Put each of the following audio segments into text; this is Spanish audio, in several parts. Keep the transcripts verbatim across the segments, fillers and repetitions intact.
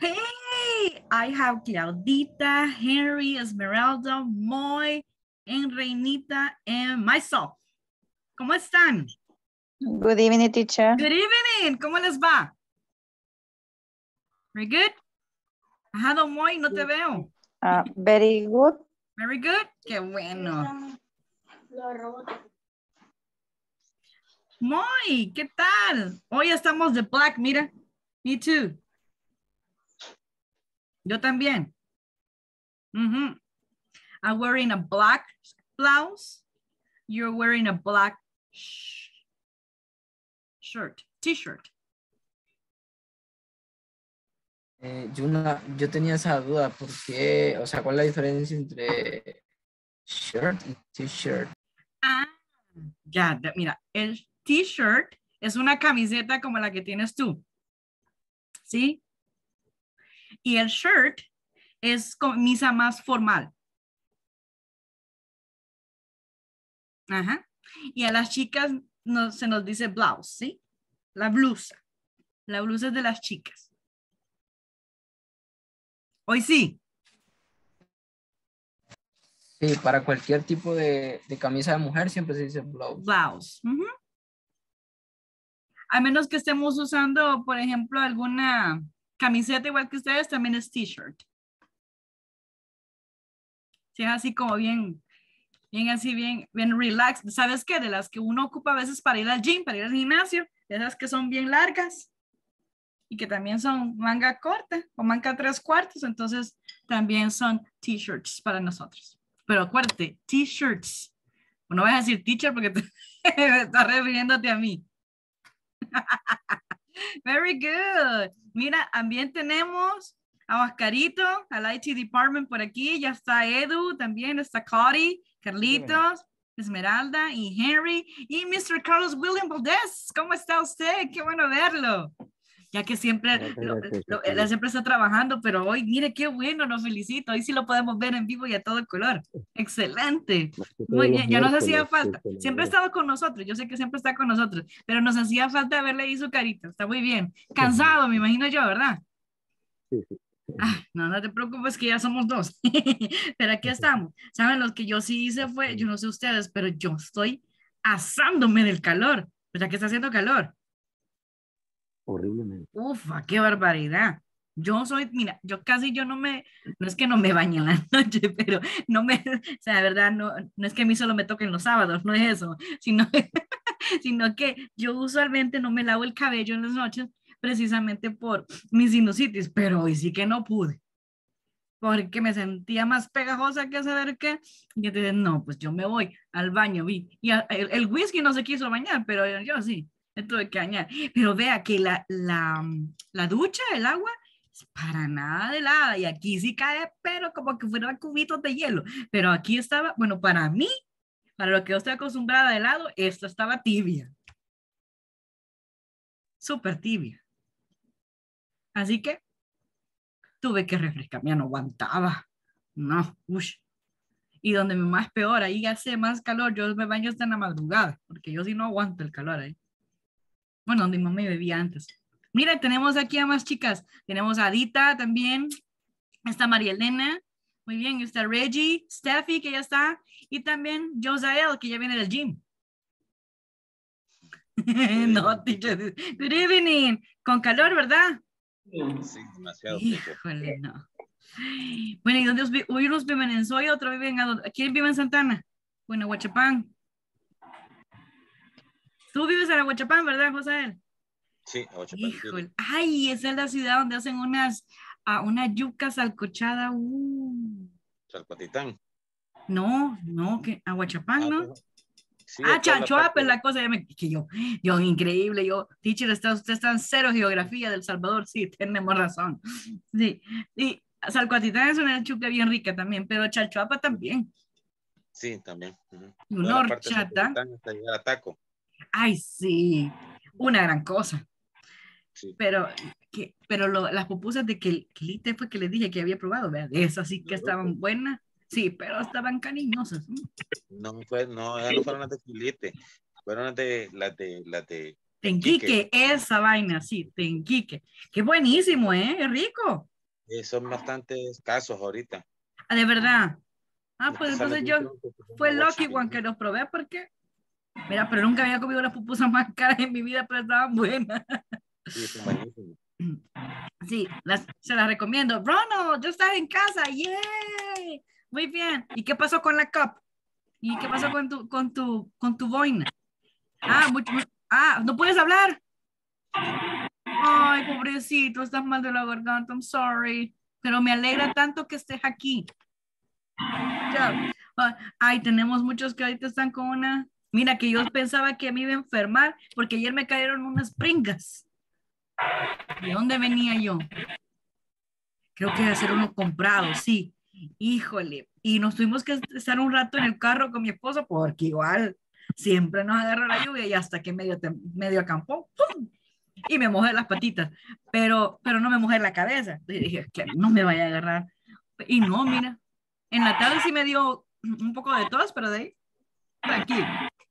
Hey, I have Claudita, Henry, Esmeralda, Moy, and Reinita, and myself. ¿Cómo están? Good evening, teacher. Good evening. ¿Cómo les va? Very good. Ajá, don Moy, no te veo. Uh, very good. Very good. Qué bueno. Moy, ¿qué tal? Hoy estamos de black, mira. Me too. Yo también. Mm-hmm. I'm wearing a black blouse. You're wearing a black sh shirt, t-shirt. Eh, yo, una, yo tenía esa duda, porque, o sea, ¿cuál es la diferencia entre shirt y t-shirt? Ah, ya, de- mira, el t-shirt es una camiseta como la que tienes tú, ¿sí? Y el shirt es camisa más formal. Ajá. Y a las chicas no, se nos dice blouse, ¿sí? La blusa. La blusa es de las chicas. Hoy sí. Sí, para cualquier tipo de, de camisa de mujer siempre se dice blouse. Blouse. Ujú. A menos que estemos usando, por ejemplo, alguna camiseta igual que ustedes, también es t-shirt. Si es así como bien, bien así, bien, bien relax. ¿Sabes qué? De las que uno ocupa a veces para ir al gym, para ir al gimnasio, de esas que son bien largas y que también son manga corta o manga tres cuartos, entonces también son t-shirts para nosotros. Pero acuérdate, t-shirts. No vas a decir teacher porque te estás refiriéndote a mí. Very good. Mira, también tenemos a Oscarito, al I T Department por aquí. Ya está Edu, también está Cody, Carlitos, Esmeralda y Henry. Y mister Carlos William Valdez. ¿Cómo está usted? Qué bueno verlo. Ya que siempre, lo, lo, él siempre está trabajando, pero hoy, mire qué bueno, lo felicito. Hoy sí lo podemos ver en vivo y a todo color. Excelente. Muy bien, ya nos hacía falta. Siempre ha estado con nosotros, yo sé que siempre está con nosotros, pero nos hacía falta verle ahí su carita. Está muy bien. Cansado, me imagino yo, ¿verdad? Ah, no, no te preocupes que ya somos dos. Pero aquí estamos. ¿Saben? Lo que yo sí hice fue, yo no sé ustedes, pero yo estoy asándome del calor. ¿Verdad que está haciendo calor? Horriblemente. Ufa, qué barbaridad. Yo soy, mira, yo casi yo no me, no es que no me bañe en la noche, pero no me, o sea, de verdad, no, no es que a mí solo me toquen los sábados, no es eso, sino, sino que yo usualmente no me lavo el cabello en las noches precisamente por mi sinusitis, pero hoy sí que no pude, porque me sentía más pegajosa que saber qué, y entonces, no, pues yo me voy al baño, vi, y a- el, el whisky no se quiso bañar, pero yo, yo sí. Me tuve que bañar. Pero vea que la, la, la ducha, el agua, es para nada de helada. Y aquí sí cae, pero como que fuera cubitos de hielo. Pero aquí estaba, bueno, para mí, para lo que yo estoy acostumbrada de helado, esta estaba tibia. Súper tibia. Así que tuve que refrescarme, ya no aguantaba. No, ush. Y donde me más peor, ahí hace más calor, yo me baño hasta en la madrugada, porque yo sí no aguanto el calor ahí. Bueno, donde mamá me bebía antes. Mira, tenemos aquí a más chicas. Tenemos a Adita también. Está María Elena. Muy bien. Está Reggie, Steffi, que ya está. Y también Josael, que ya viene del gym. No, teacher. Good evening. Con calor, ¿verdad? Sí, demasiado. Híjole, no. Bueno, ¿y dónde os vi- hoy unos viven en Soy, otros viven a dónde? ¿Quién vive en Santana? Bueno, Huachapán. Tú vives en Huachapán, ¿verdad, Josael? Sí, a Huachapán. Híjole, ay, esa es la ciudad donde hacen unas, a una yuca salcochada. Uh. Chalpatitán. No, no, que Aguachapán, Ah, ¿no? pues, sí, Ah, acá la Chalchuapa parte es la cosa, ya me, que yo, yo, increíble, yo, teacher, está, usted está en cero geografía del Salvador, sí, tenemos razón. Sí, y Salcuatitán es una yuca bien rica también, pero Chalchuapa también. Sí, también. Uh-huh. Y una Toda la parte de horchata. Chalpatitán hasta llegar a Taco. Ay, sí, una gran cosa. Sí. Pero, que, pero lo, las pupusas de que Quelite fue que les dije que había probado, ¿verdad? Esas sí que estaban buenas, sí, pero estaban cariñosas. No, fue, no, ya no fueron las de Quilite, fueron las de, las de, las de Tenquique, esa vaina, sí, tenquique. Qué buenísimo, ¿eh? Es rico. Eh, son bastante escasos ahorita. Ah, de verdad. Ah, Los pues que entonces salen yo bien pronto, que son fue el aguas Lucky One chiquitas. que los probé porque, mira, pero nunca había comido las pupusas más caras en mi vida, pero estaban buenas. Sí, son buenísimos. Sí, las, se las recomiendo. Ronald, ya estás en casa. ¡Yay! Muy bien. ¿Y qué pasó con la cup? ¿Y qué pasó con tu, con tu, con tu boina? Ah, mucho, mu- ah, ¿no puedes hablar? Ay, pobrecito, estás mal de la garganta. I'm sorry. Pero me alegra tanto que estés aquí. Ya. Ah, ay, tenemos muchos que ahorita están con una. Mira, que yo pensaba que me iba a enfermar porque ayer me cayeron unas pringas. ¿De dónde venía yo? Creo que de hacer uno comprado, sí. Híjole. Y nos tuvimos que estar un rato en el carro con mi esposo porque igual siempre nos agarra la lluvia y hasta que medio, tem- medio acampó. ¡Pum! Y me mojé las patitas, pero, pero no me mojé la cabeza. Y dije que no me vaya a agarrar. Y no, mira, en la tarde sí me dio un poco de tos, pero de ahí, tranquilo.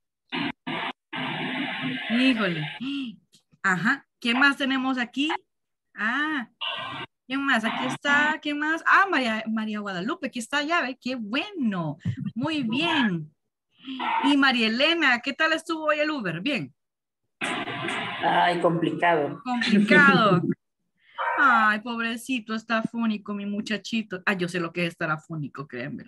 Híjole. Ajá. ¿Qué más tenemos aquí? Ah, ¿quién más? Aquí está, ¿quién más? Ah, María, María Guadalupe, aquí está, ya ve, qué bueno. Muy bien. Y María Elena, ¿qué tal estuvo hoy el Uber? Bien. Ay, complicado. Complicado. Ay, pobrecito, está afónico, mi muchachito. Ah, yo sé lo que es estar afónico, créanme.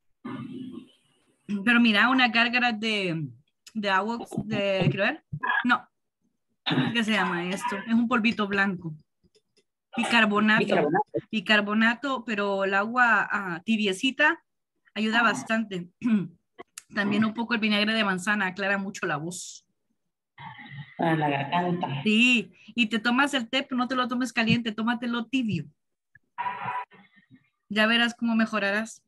Pero mira, una gárgara de, de agua, de, quiero ver. No, ¿qué se llama esto? Es un polvito blanco. Bicarbonato. Bicarbonato. Bicarbonato, pero el agua ah, tibiecita ayuda bastante. También un poco el vinagre de manzana aclara mucho la voz. Para la garganta. Sí, y te tomas el té, pero no te lo tomes caliente, tómatelo tibio. Ya verás cómo mejorarás.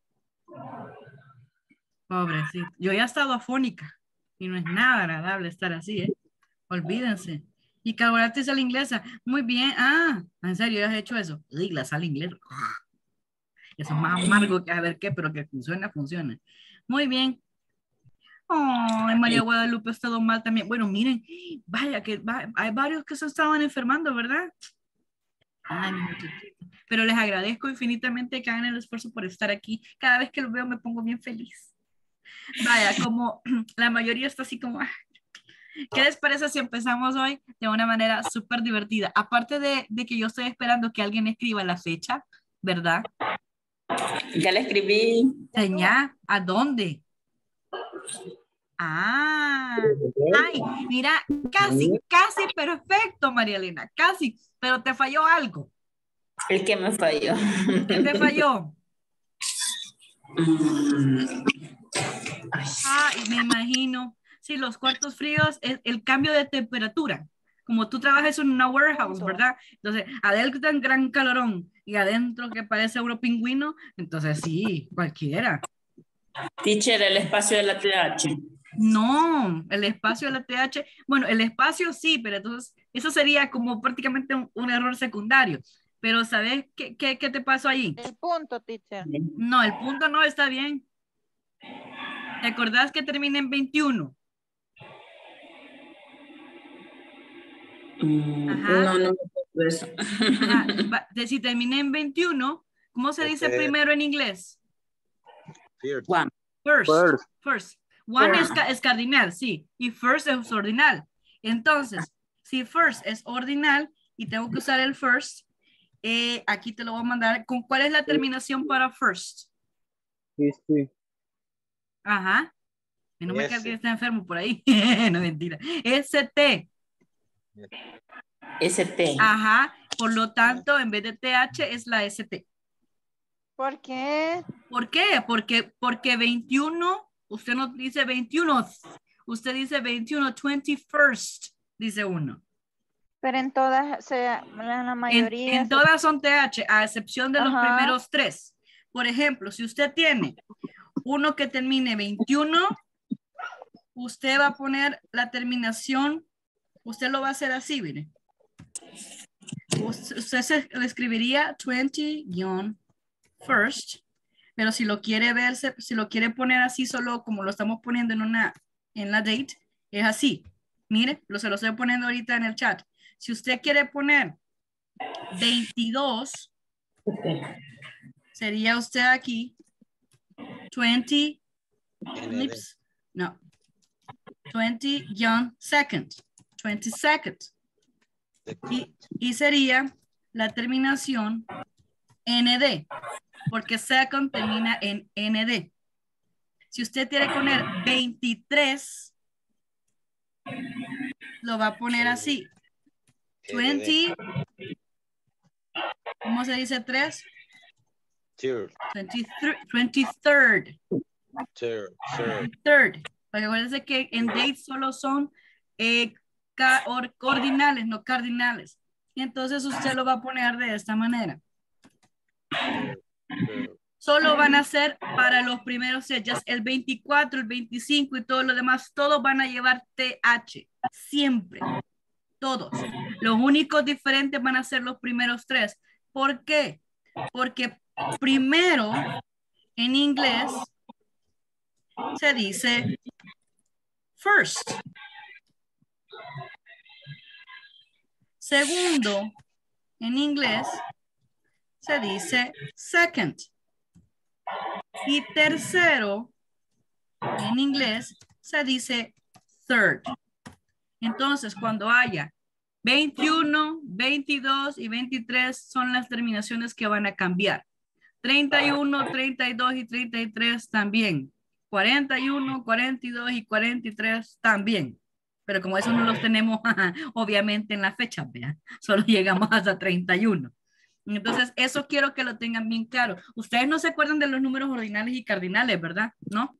Pobrecito. Yo ya he estado afónica y no es nada agradable estar así, ¿eh? Olvídense. Y carbonato y sal inglesa. Muy bien. Ah, ¿en serio ya has hecho eso? Uy, la sal inglesa. Eso es más amargo que a ver qué, pero que funciona, funciona. Muy bien. Ay, María Guadalupe ha estado mal también. Bueno, miren, vaya que va- hay varios que se estaban enfermando, ¿verdad? Ay, mi muchachito. Pero les agradezco infinitamente que hagan el esfuerzo por estar aquí. Cada vez que los veo me pongo bien feliz. Vaya, como la mayoría está así como, ah, ¿qué les parece si empezamos hoy de una manera súper divertida? Aparte de, de que yo estoy esperando que alguien escriba la fecha, ¿verdad? Ya le escribí. Señá, ¿a dónde? Ah, ay, mira, casi, casi perfecto, María Elena, casi, pero te falló algo. El que me falló. ¿Qué te falló? Mm, ay, Ah, y me imagino, sí, los cuartos fríos es el cambio de temperatura. Como tú trabajas en una warehouse, ¿verdad? Entonces, adentro en gran calorón y adentro que parece euro pingüino, entonces sí, cualquiera. Teacher, el espacio de la T H. No, el espacio de la T H, bueno, el espacio sí, pero entonces eso sería como prácticamente un, un error secundario. Pero ¿sabes qué, qué, qué te pasó ahí? El punto, teacher. No, el punto no está bien. ¿Te acordás que termina en veintiuno? Mm, Ajá. no, no me acuerdo eso. Ajá. Va- de- si termina en veintiuno, ¿cómo se dice Este, primero en inglés? First. Juan. First. First. First. One es, First. ca- es cardinal, sí. Y first es ordinal. Entonces, si first es ordinal y tengo que usar el first, eh, aquí te lo voy a mandar. ¿Con cuál es la terminación para first? Este. Ajá. Menos mal que S. alguien está enfermo por ahí. No, mentira. S T. S T. Ajá. Por lo tanto, en vez de T H es la S T. ¿Por qué? ¿Por qué? Porque, porque veintiuno, usted no dice veintiuno, usted dice veintiuno, twenty-first, dice uno. Pero en todas, o sea, en la En, mayoría. en se- todas son T H, a excepción de los Ajá. primeros tres. Por ejemplo, si usted tiene uno que termine veintiuno, usted va a poner la terminación, usted lo va a hacer así, mire. Usted, usted se le escribiría twenty-first, pero si lo quiere verse, si lo quiere poner así solo como lo estamos poniendo en una, en la date, es así. Mire, lo se lo estoy poniendo ahorita en el chat. Si usted quiere poner veintidós, Sería usted aquí twenty, N D. oops, no, twenty young second, twenty second. Y, y sería la terminación N D, porque second termina en N D. Si usted quiere poner veintitrés, lo va a poner así. veinte, ¿cómo se dice tres? Third, twenty-third. third, third. Third. Porque acuérdense que en date solo son eh, ca- or- ordinales, no cardinales. Y entonces usted lo va a poner de esta manera. third, third. Solo van a ser para los primeros fechas. El veinticuatro, el veinticinco y todo lo demás, todos van a llevar T H. Siempre. Todos. Los únicos diferentes van a ser los primeros tres. ¿Por qué? Porque primero, en inglés, se dice first. Segundo, en inglés, se dice second. Y tercero, en inglés, se dice third. Entonces, cuando haya veintiuno, veintidós y veintitrés son las terminaciones que van a cambiar. treinta y uno, treinta y dos y treinta y tres también. cuarenta y uno, cuarenta y dos y cuarenta y tres también. Pero como eso no los tenemos, obviamente, en la fecha, ¿verdad? Solo llegamos hasta treinta y uno. Entonces, eso quiero que lo tengan bien claro. Ustedes no se acuerdan de los números ordinales y cardinales, ¿verdad? ¿No?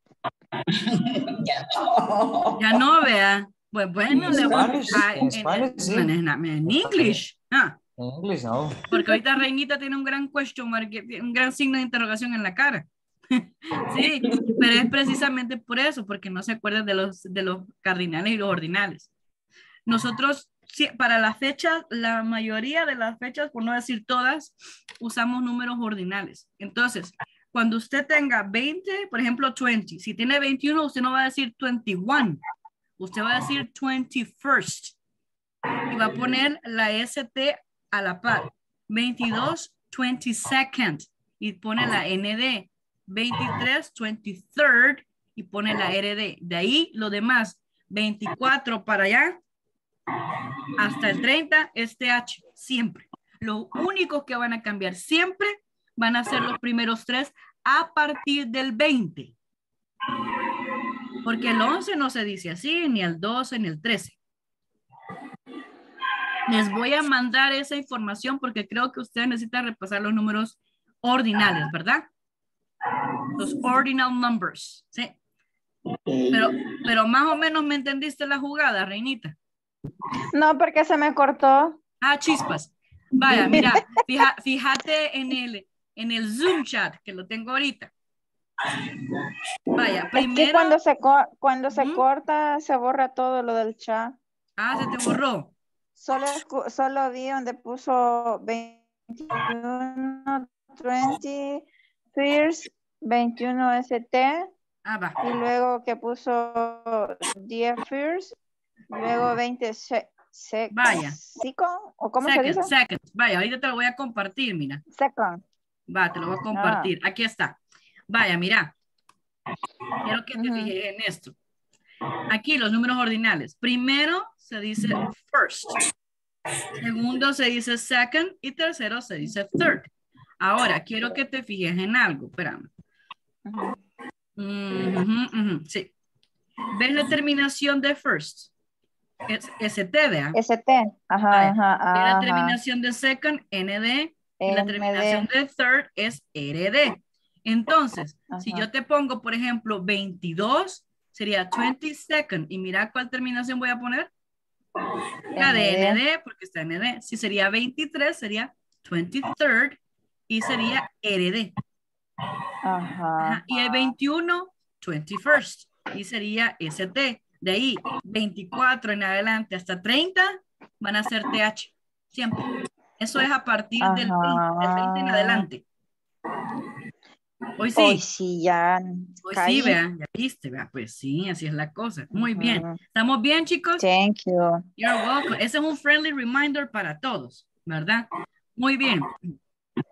Ya no. Ya no, vea. Pues bueno, En le voy a- Spanish, ah, en Spanish, sí. en, en, en English. Ah, En inglés no. porque ahorita Reinita tiene un gran question mark, un gran signo de interrogación en la cara. Sí, pero es precisamente por eso, porque no se acuerdan de los, de los cardinales y los ordinales. Nosotros, sí, para las fechas, la mayoría de las fechas, por no decir todas, usamos números ordinales. Entonces, cuando usted tenga veinte, por ejemplo, veinte, si tiene veintiuno, usted no va a decir veintiuno, usted va a decir twenty-first y va a poner la S T a la par. veintidós, twenty-second y pone la N D. veintitrés, twenty-third y pone la R D. De ahí lo demás, veinticuatro para allá, hasta el treinta es T H, siempre. Lo único que van a cambiar siempre van a ser los primeros tres a partir del veinte. Porque el once no se dice así, ni el doce, ni el trece. Les voy a mandar esa información porque creo que ustedes necesitan repasar los números ordinales, ¿verdad? Los ordinal numbers, ¿sí? Pero, pero más o menos me entendiste la jugada, Reinita. No, porque se me cortó. Ah, chispas. Vaya, mira, fija, fíjate en el, en el Zoom chat, que lo tengo ahorita. Vaya, Es que primero... cuando se, co- cuando se Ujú. corta, se borra todo lo del chat. Ah, se te borró. Solo, escu- solo vi donde puso veintiuno, veinte, first, veintiuno S T, Ah, va. y luego que puso diez first, luego veinte se, se, Vaya. second, ¿o cómo se Second, dice? second. Vaya, ahorita te lo voy a compartir, mira. Second. Va, te lo voy a compartir. Aquí está. Vaya, mira. Quiero que te Ujú. fijes en esto. Aquí los números ordinales. Primero se dice first. Segundo se dice second. Y tercero se dice third. Ahora, quiero que te fijes en algo. Espérame. Ujú. Ujú, ujú, sí. ¿Ves la terminación de first? Es S T, ¿vea? S T. Ajá, Vaya. ajá, ¿Ves la ajá. terminación de second? N D. Y la N D. terminación de third es R D. Entonces, si Ajá. yo te pongo, por ejemplo, veintidós, sería twenty-second. Y mira cuál terminación voy a poner. La de N D. N D, porque está N D. Si sería veintitrés, sería twenty-third. Y sería R D. Ajá. Ajá. Y el veintiuno, twenty-first. Y sería S T. De ahí, veinticuatro en adelante hasta treinta van a ser T H. Siempre. Eso es a partir del veinte, del veinte en adelante. Hoy sí. Hoy sí, ya Hoy caí. sí, vea. Ya viste, vea. Pues sí, así es la cosa. Muy Ujú. bien. ¿Estamos bien, chicos? Thank you. You're welcome. Ese es un friendly reminder para todos, ¿verdad? Muy bien.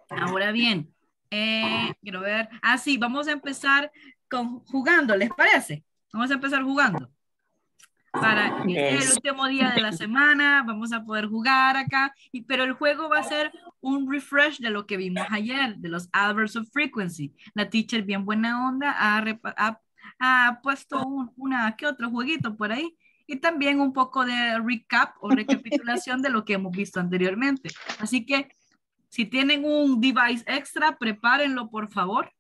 Ahora bien, eh, quiero ver. Ah, sí, vamos a empezar con jugando, ¿les parece? Vamos a empezar jugando. Para este es el Yes. último día de la semana, vamos a poder jugar acá, y, pero el juego va a ser un refresh de lo que vimos ayer, de los adverbs of frequency. La teacher bien buena onda ha, repa- ha- ha puesto un, una que otro jueguito por ahí y también un poco de recap o recapitulación de lo que hemos visto anteriormente. Así que si tienen un device extra, prepárenlo por favor.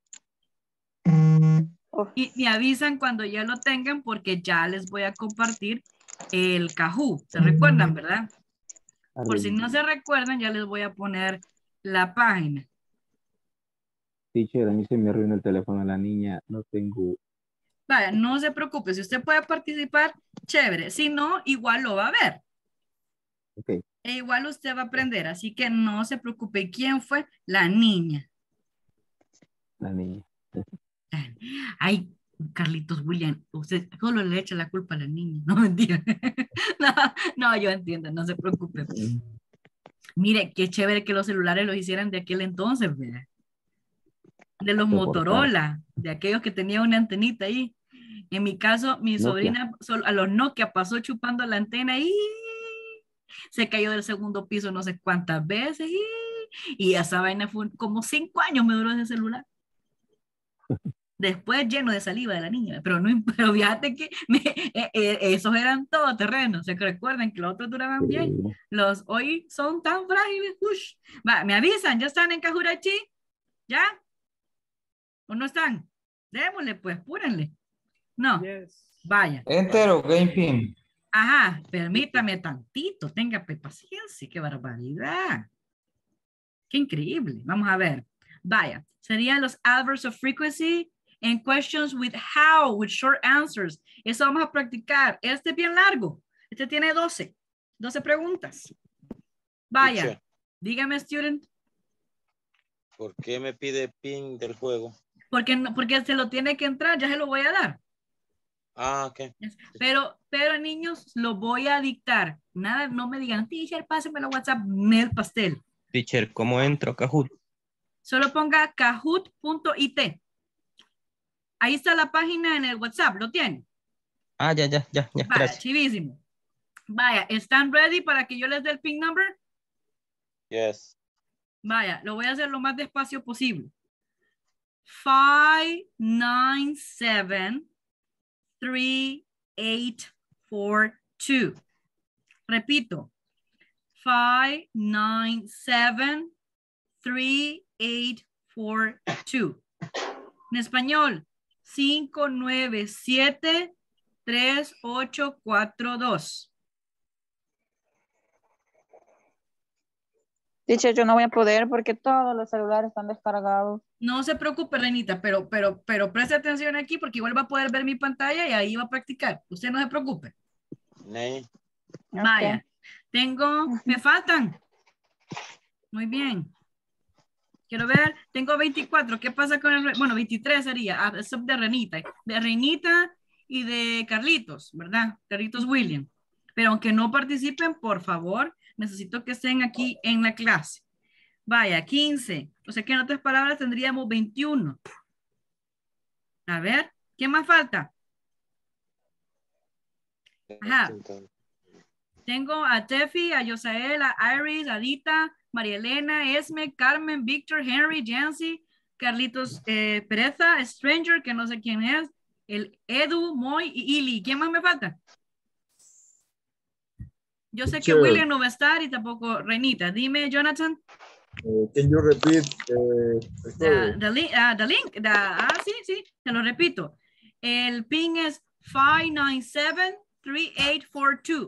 Oh, Y me avisan cuando ya lo tengan porque ya les voy a compartir el Kahoot. ¿Se recuerdan, verdad? Por si no se recuerdan, ya les voy a poner la página. Teacher, a mí se me arruinó el teléfono a la niña. No tengo. Vaya, no se preocupe. Si usted puede participar, chévere. Si no, igual lo va a ver. Ok. E igual usted va a aprender. Así que no se preocupe. ¿Quién fue? La niña. La niña. Ay, Carlitos William, usted solo le echa la culpa a la niña. No, mentira. No, no, yo entiendo. No se preocupe. Mire, qué chévere que los celulares los hicieran de aquel entonces, ¿verdad? De los Soportar. Motorola, de aquellos que tenían una antenita ahí. En mi caso, mi Nokia. sobrina sol- a los Nokia pasó chupando la antena y se cayó del segundo piso no sé cuántas veces y, y esa vaina fue como cinco años me duró ese celular. Después lleno de saliva de la niña, pero no, pero fíjate que me- eh, eh, esos eran todoterrenos. Se recuerdan que los otros duraban bien. Sí. Los hoy son tan frágiles. Ush. Va, me avisan, ¿ya están en Cajurachi? ¿Ya? ¿O no están? Démosle, pues, púrenle. No, vaya. Enter o game pin. Ajá, permítame tantito, tenga pe- paciencia, qué barbaridad. Qué increíble. Vamos a ver. Vaya, serían los adverbs of frequency and questions with how, with short answers. Eso vamos a practicar. Este es bien largo. Este tiene doce. doce preguntas. Vaya, Teacher, dígame, student. ¿por qué me pide pin del juego? Porque, no, porque se lo tiene que entrar, ya se lo voy a dar. Ah, ok. Pero, pero niños, lo voy a dictar. Nada, no me digan, teacher, pásenmelo a WhatsApp, me el pastel. Teacher, ¿cómo entro a Kahoot? Solo ponga kahoot punto it. Ahí está la página en el WhatsApp, ¿lo tienen? Ah, ya, ya, ya, ya, Vaya, gracias. chivísimo. Vaya, ¿están ready para que yo les dé el pin number? Yes. Vaya, lo voy a hacer lo más despacio posible. five nine seven three eight four two. Repito. five nine seven three eight four two. En español, cinco nueve siete tres ocho cuatro dos. teacher, yo no voy a poder porque todos los celulares están descargados. No se preocupe, Renita, pero, pero, pero preste atención aquí porque igual va a poder ver mi pantalla y ahí va a practicar. Usted no se preocupe. Name. Vaya, Ok. tengo, me faltan. Muy bien. Quiero ver, tengo veinticuatro. ¿Qué pasa con el, bueno, veintitrés sería, ah, eso de Renita, de Renita y de Carlitos, ¿verdad? Carlitos William. Pero aunque no participen, por favor, necesito que estén aquí en la clase. Vaya, quince. O sea que en otras palabras tendríamos veintiuno. A ver, ¿qué más falta? Ajá. Tengo a Tefi, a Yosael, a Iris, a Dita, María Elena, Esme, Carmen, Víctor, Henry, Jancy, Carlitos eh, Pereza, Stranger, que no sé quién es, el Edu, Moy y Ili. ¿Quién más me falta? Yo sé que Teacher. William no va a estar y tampoco Renita. Dime, Jonathan. Uh, can you repeat uh, the The, code? the link, uh, the link the, ah, sí, sí, te lo repito. El ping es five nine seven three eight four two.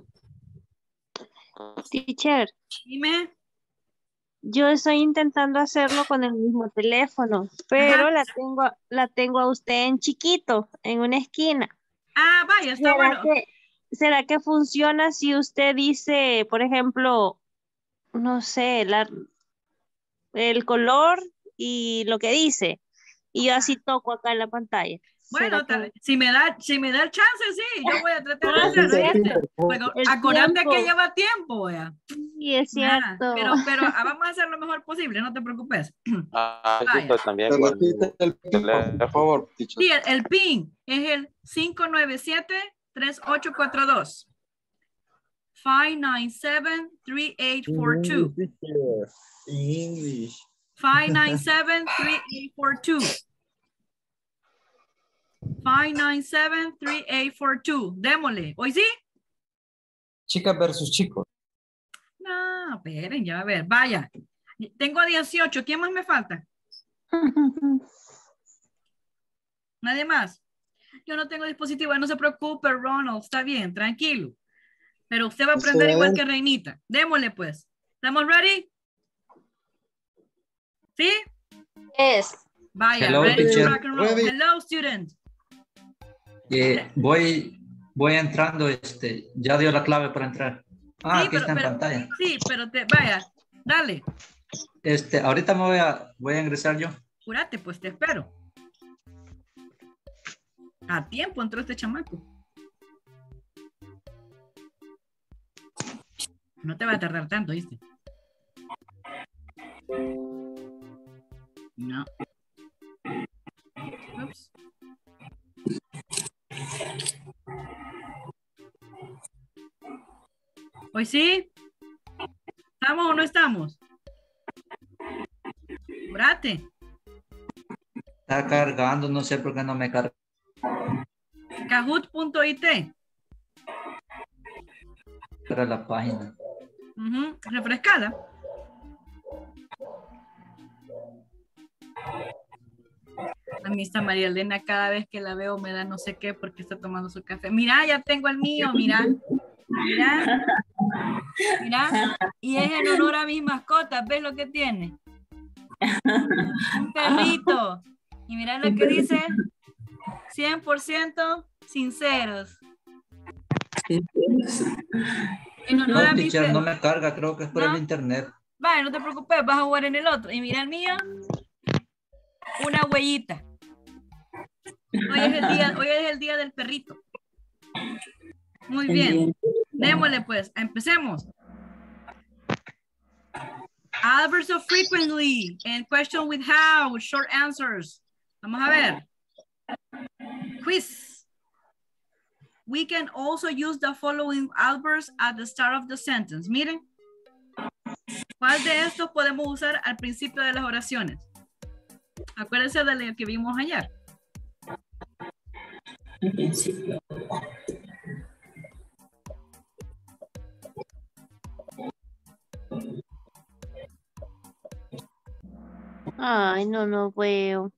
Teacher, Dime. yo estoy intentando hacerlo con el mismo teléfono, pero Ajá. la tengo, la tengo a usted en chiquito, en una esquina. Ah, vaya, está ¿Será bueno. que, será que funciona si usted dice, por ejemplo, no sé, la, el color y lo que dice? Y yo así toco acá en la pantalla. Bueno, ¿Será tal- si me da, si me da el chance, sí, yo voy a tratar de Ah, hacerlo. sí, ¿viste? cierto. Porque El acordate tiempo. que lleva tiempo, vea. Sí, es Ah, cierto. pero, pero ah, vamos a hacer lo mejor posible, no te preocupes. Ah, sí, Vaya. pues también. ¿Me con repite el pin, por favor, teacher? Sí, el, el PIN es el cinco nueve siete, tres ocho cuatro dos. cinco nueve siete, tres ocho cuatro dos. In English, teacher. In English. cinco nueve siete, tres ocho cuatro dos. cinco nueve siete, tres ocho cuatro dos. Démosle. ¿Hoy sí? Chicas versus chicos. No, esperen, ya a ver. Vaya. Tengo dieciocho. ¿Quién más me falta? ¿Nadie más? Yo no tengo dispositivo. No se preocupe, Ronald. Está bien, tranquilo. Pero usted va a aprender igual que Reinita. Démosle, pues. ¿Estamos ready? ¿Sí? Yes. Vaya, Hello, ready to teacher. rock and roll. Ready. Hello, student. Eh, voy, voy entrando, este, ya dio la clave para entrar. Ah, Sí, aquí pero- está en pero- pantalla. Sí, pero te, vaya, dale. Este, ahorita me voy a, voy a ingresar yo. Júrate, pues te espero. A tiempo entró este chamaco. No te va a tardar tanto, ¿viste? No. Ups. ¿Hoy sí? ¿Estamos o no estamos? Júrate. Está cargando, no sé por qué no me carga. Kahoot punto it. Para la página. Ujú, refrescada. A mí esta María Elena cada vez que la veo me da no sé qué porque está tomando su café. Mira, ya tengo el mío, mira. Mira. Mira. Y es en honor a mis mascotas. ¿Ves lo que tiene? Un perrito. Y mira lo que dice. cien por ciento sinceros. En honor No, a mis teacher, no perros. me carga, creo que es por ¿No? el internet. Vale, no te preocupes, vas a jugar en el otro. Y mira el mío, una huellita. Hoy es el día, hoy es el día del perrito. Muy bien. Démosle pues, empecemos. Adverbs of frequently and question with how, with short answers. Vamos a ver. Quiz. We can also use the following adverbs at the start of the sentence. Miren. ¿Cuál de estos podemos usar al principio de las oraciones? Acuérdense de lo que vimos ayer. Al principio. Ay, no, no veo.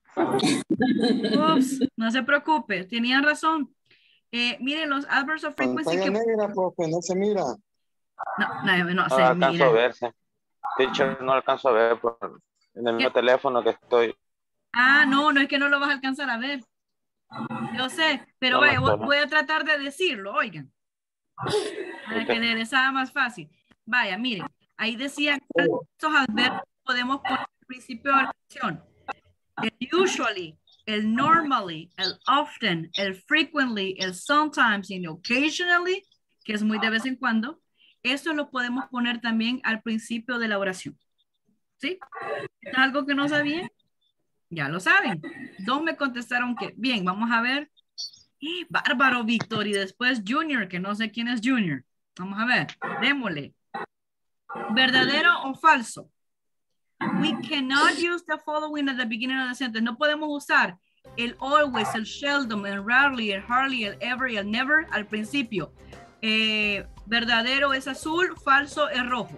Ups, no se preocupe, tenían razón. Eh, miren, los adverbs of frequency Pantalla que... negra, profe, no se mira. No, no, no No se alcanzo a mira. verse. Teacher, no alcanzo a ver por en el mismo ¿Qué? teléfono que estoy. Ah, no, no es que no lo vas a alcanzar a ver. Yo sé, pero No, vaya, no, voy, no. voy a tratar de decirlo, oigan. Para que les sea más fácil. Vaya, miren, ahí decía cuáles de estos adverbios podemos poner al principio de la oración. El usually, el normally, el often, el frequently, el sometimes y el occasionally, que es muy de vez en cuando, eso lo podemos poner también al principio de la oración. ¿Sí? ¿Es algo que no sabían? Ya lo saben. Dos me contestaron que, bien, vamos a ver. ¡Eh, bárbaro, Víctor! Y después Junior, que no sé quién es Junior. Vamos a ver, démosle. ¿Verdadero o falso? We cannot use the following at the beginning of the sentence. No podemos usar el always, el seldom, el rarely, el hardly, el ever y el never al principio. Eh, verdadero es azul, falso es rojo.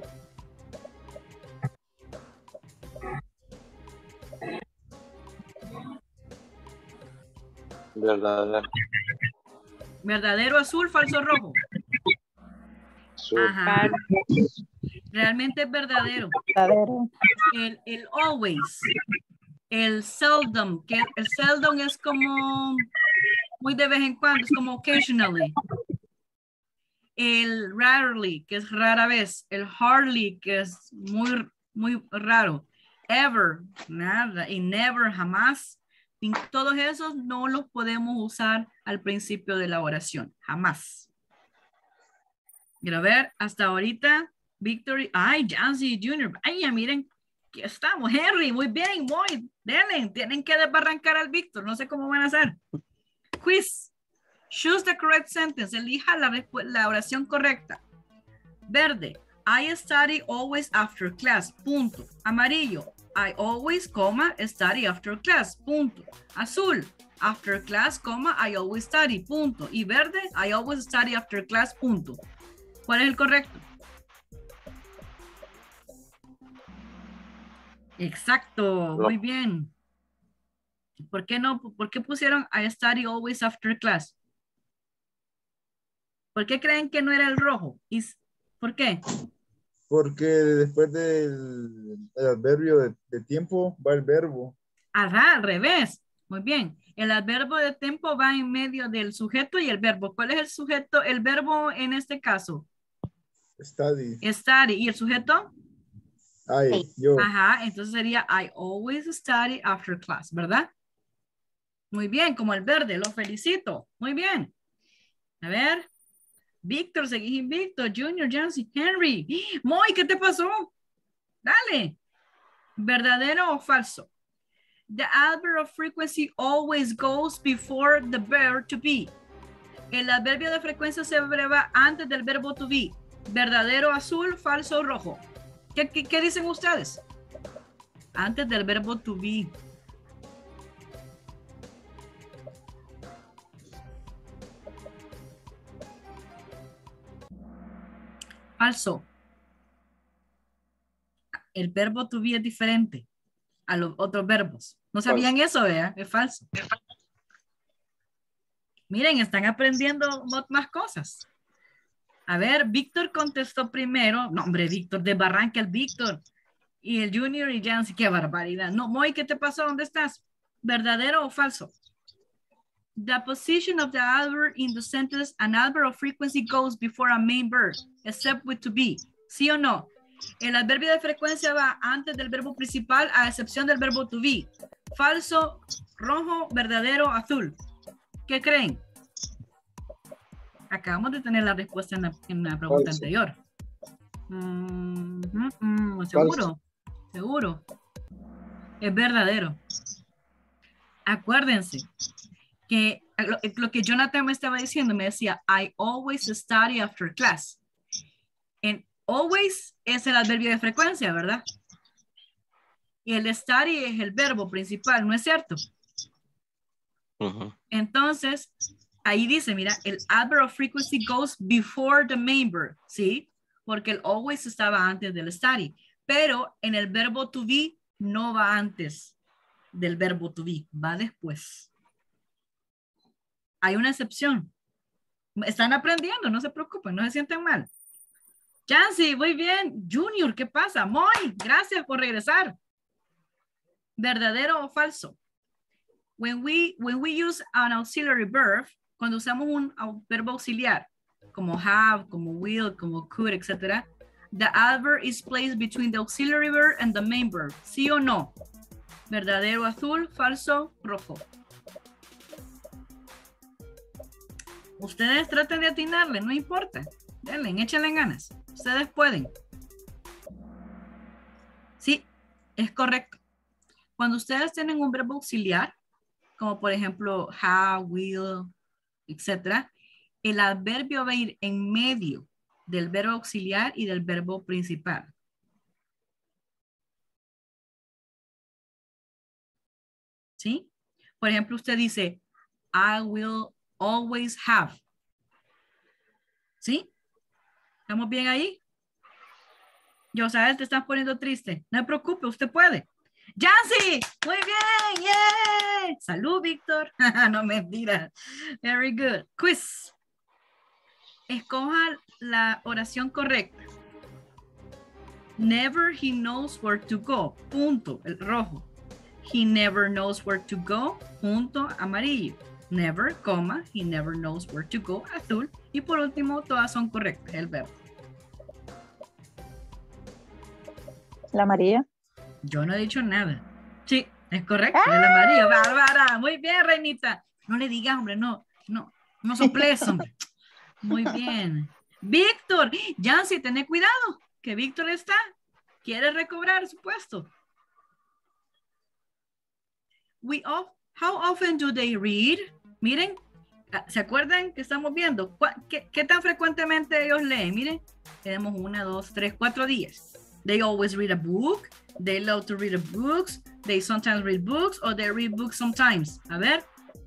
Verdadero. Verdadero azul, falso rojo. Ajá. Realmente es verdadero. El, el always, el seldom, que el seldom es como muy de vez en cuando, es como occasionally. El rarely, que es rara vez. El hardly, que es muy, muy raro. Ever, nada. Y never, jamás. Y todos esos no los podemos usar al principio de la oración, jamás. Quiero ver, hasta ahorita, Victory, ay, Jancy junior, ay, ya miren, aquí estamos, Henry, muy bien, muy, denle, tienen que desbarrancar al Víctor, no sé cómo van a hacer. Quiz, choose the correct sentence, elija la, la oración correcta. Verde, I study always after class, punto. Amarillo, I always, coma, study after class, punto. Azul, after class, coma, I always study, punto. Y verde, I always study after class, punto. ¿Cuál es el correcto? Exacto, muy bien. ¿Por qué no? ¿Por qué pusieron I study always after class? ¿Por qué creen que no era el rojo? ¿Por qué? Porque después del el adverbio de, de tiempo va el verbo. Ajá, al revés. Muy bien. El adverbio de tiempo va en medio del sujeto y el verbo. ¿Cuál es el sujeto? El verbo en este caso. Study. Study. ¿Y el sujeto? I, yo. Ajá, entonces sería I always study after class, ¿verdad? Muy bien, como el verde, lo felicito. Muy bien. A ver. Víctor, seguís invicto. Junior, Jancy, Henry. Moy, ¿qué te pasó? Dale. ¿Verdadero o falso? The adverb of frequency always goes before the verb to be. El adverbio de frecuencia se abreva antes del verbo to be. ¿Verdadero azul, falso rojo? ¿Qué, qué, qué dicen ustedes? Antes del verbo to be. Falso. El verbo to be es diferente a los otros verbos. ¿No sabían falso. Eso, vea? Es falso. Miren, están aprendiendo más cosas. A ver, Víctor contestó primero. No, hombre, Víctor, desbarranca el Víctor. Y el Junior y Jancy, qué barbaridad. No, Moy, ¿qué te pasó? ¿Dónde estás? ¿Verdadero o falso? The position of the adverb in the sentence, an adverb of frequency goes before a main verb, except with to be. ¿Sí o no? El adverbio de frecuencia va antes del verbo principal, a excepción del verbo to be. Falso, rojo, verdadero, azul. ¿Qué creen? Acabamos de tener la respuesta en la, en la pregunta falso. Anterior. Mm, mm, mm, ¿Seguro? Falso. ¿Seguro? Es verdadero. Acuérdense que lo, lo que Jonathan me estaba diciendo, me decía, I always study after class. En always es el adverbio de frecuencia, ¿verdad? Y el study es el verbo principal, ¿no es cierto? Uh-huh. Entonces, ahí dice, mira, el adverb of frequency goes before the main verb, ¿sí? Porque el always estaba antes del study. Pero en el verbo to be no va antes del verbo to be, va después. Hay una excepción. Están aprendiendo, no se preocupen, no se sienten mal. Jancy, muy bien. Junior, ¿qué pasa? Moy, gracias por regresar. ¿Verdadero o falso? When we, when we use an auxiliary verb, cuando usamos un verbo auxiliar, como have, como will, como could, etcétera, the adverb is placed between the auxiliary verb and the main verb. ¿Sí o no? ¿Verdadero azul, falso, rojo? Ustedes traten de atinarle, no importa. Denle, échenle ganas. Ustedes pueden. Sí, es correcto. Cuando ustedes tienen un verbo auxiliar, como por ejemplo have, will, etcétera, el adverbio va a ir en medio del verbo auxiliar y del verbo principal. ¿Sí? Por ejemplo, usted dice, I will always have. ¿Sí? ¿Estamos bien ahí? Yo, sabes, te estás poniendo triste. No se preocupe, usted puede. ¡Jancy! Muy bien, ¡yay! Salud, Víctor. No, mentira. Very good. Quiz. Escoja la oración correcta. Never he knows where to go. Punto, el rojo. He never knows where to go. Punto, amarillo. Never, coma, he never knows where to go, azul. Y por último, todas son correctas, el verbo. La María. Yo no he dicho nada. Sí, Es correcto, el amarillo. Bárbara, muy bien, Reinita. No le digas, hombre, no, no, no soples, hombre. Muy bien. Víctor, Yancy, ten cuidado, que Víctor está, quiere recobrar su puesto. We of, how often do they read? Miren, ¿se acuerdan que estamos viendo? ¿Qué, qué tan frecuentemente ellos leen? Miren, tenemos una, dos, tres, cuatro días. They always read a book. They love to read books. They sometimes read books or they read books sometimes. A ver.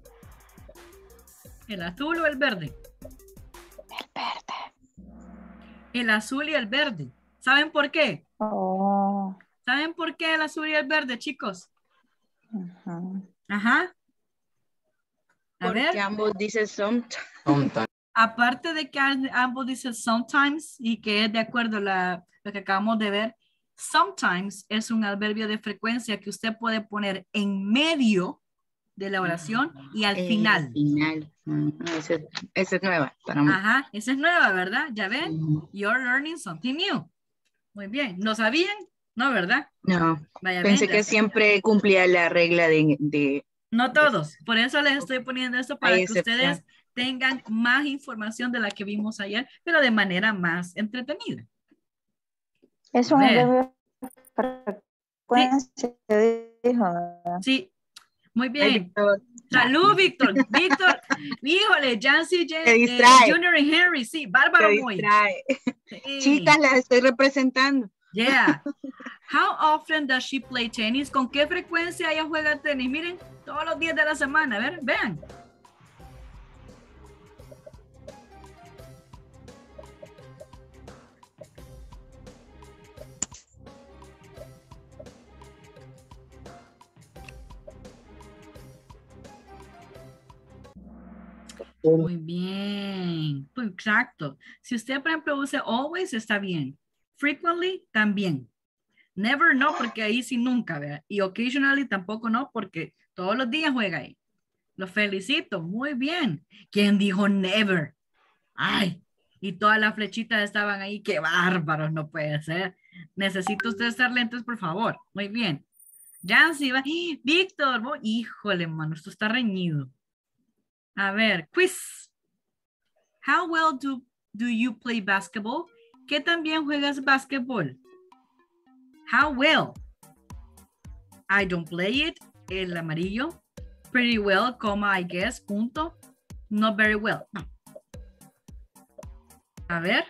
¿El azul o el verde? El verde. El azul y el verde. ¿Saben por qué? Oh. ¿Saben por qué el azul y el verde, chicos? Uh-huh. Ajá. A Porque ver. ambos dicen sometimes. Sometimes. Aparte de que ambos dicen sometimes y que es de acuerdo a la, lo que acabamos de ver, sometimes es un adverbio de frecuencia que usted puede poner en medio de la oración y al Eh, final. final. Mm, Esa es, esa es nueva para mí. Ajá, esa es nueva, ¿verdad? ¿Ya ven? Ujú. You're learning something new. Muy bien. ¿No sabían? No, ¿verdad? No, Vaya, pensé ven, que siempre cumplía la regla de, de no todos. Por eso les estoy poniendo esto para Hay que ustedes excepción. tengan más información de la que vimos ayer, pero de manera más entretenida. Es un Ver. adverbio de frecuencia, dijo. Sí, muy Ay, bien. Víctor, Salud, Víctor. Víctor, híjole, Jancy, Jen- Te eh, distrae. Junior y Henry, sí, te bárbaro muy. distrae. Sí. Chicas, las estoy representando. Yeah. How often does she play tennis? ¿Con qué frecuencia ella juega tenis? Miren, todos los días de la semana. A ver, vean. Muy bien. Pues, exacto. Si usted, por ejemplo, usa always, está bien. Frequently, también. Never, no, porque ahí sí nunca, ¿verdad? Y occasionally tampoco no, porque todos los días juega ahí. Los felicito, muy bien. ¿Quién dijo never? Ay, y todas las flechitas estaban ahí. Qué bárbaros, no puede ser. Necesito usted estar lentes, por favor. Muy bien. Jancy, va. ¡Ah! Víctor, vos- híjole, mano, esto está reñido. A ver, quiz. How well do, do you play basketball? ¿Qué tan bien juegas basketball? How well? I don't play it. El amarillo. Pretty well, coma, I guess, punto. Not very well. No. A ver.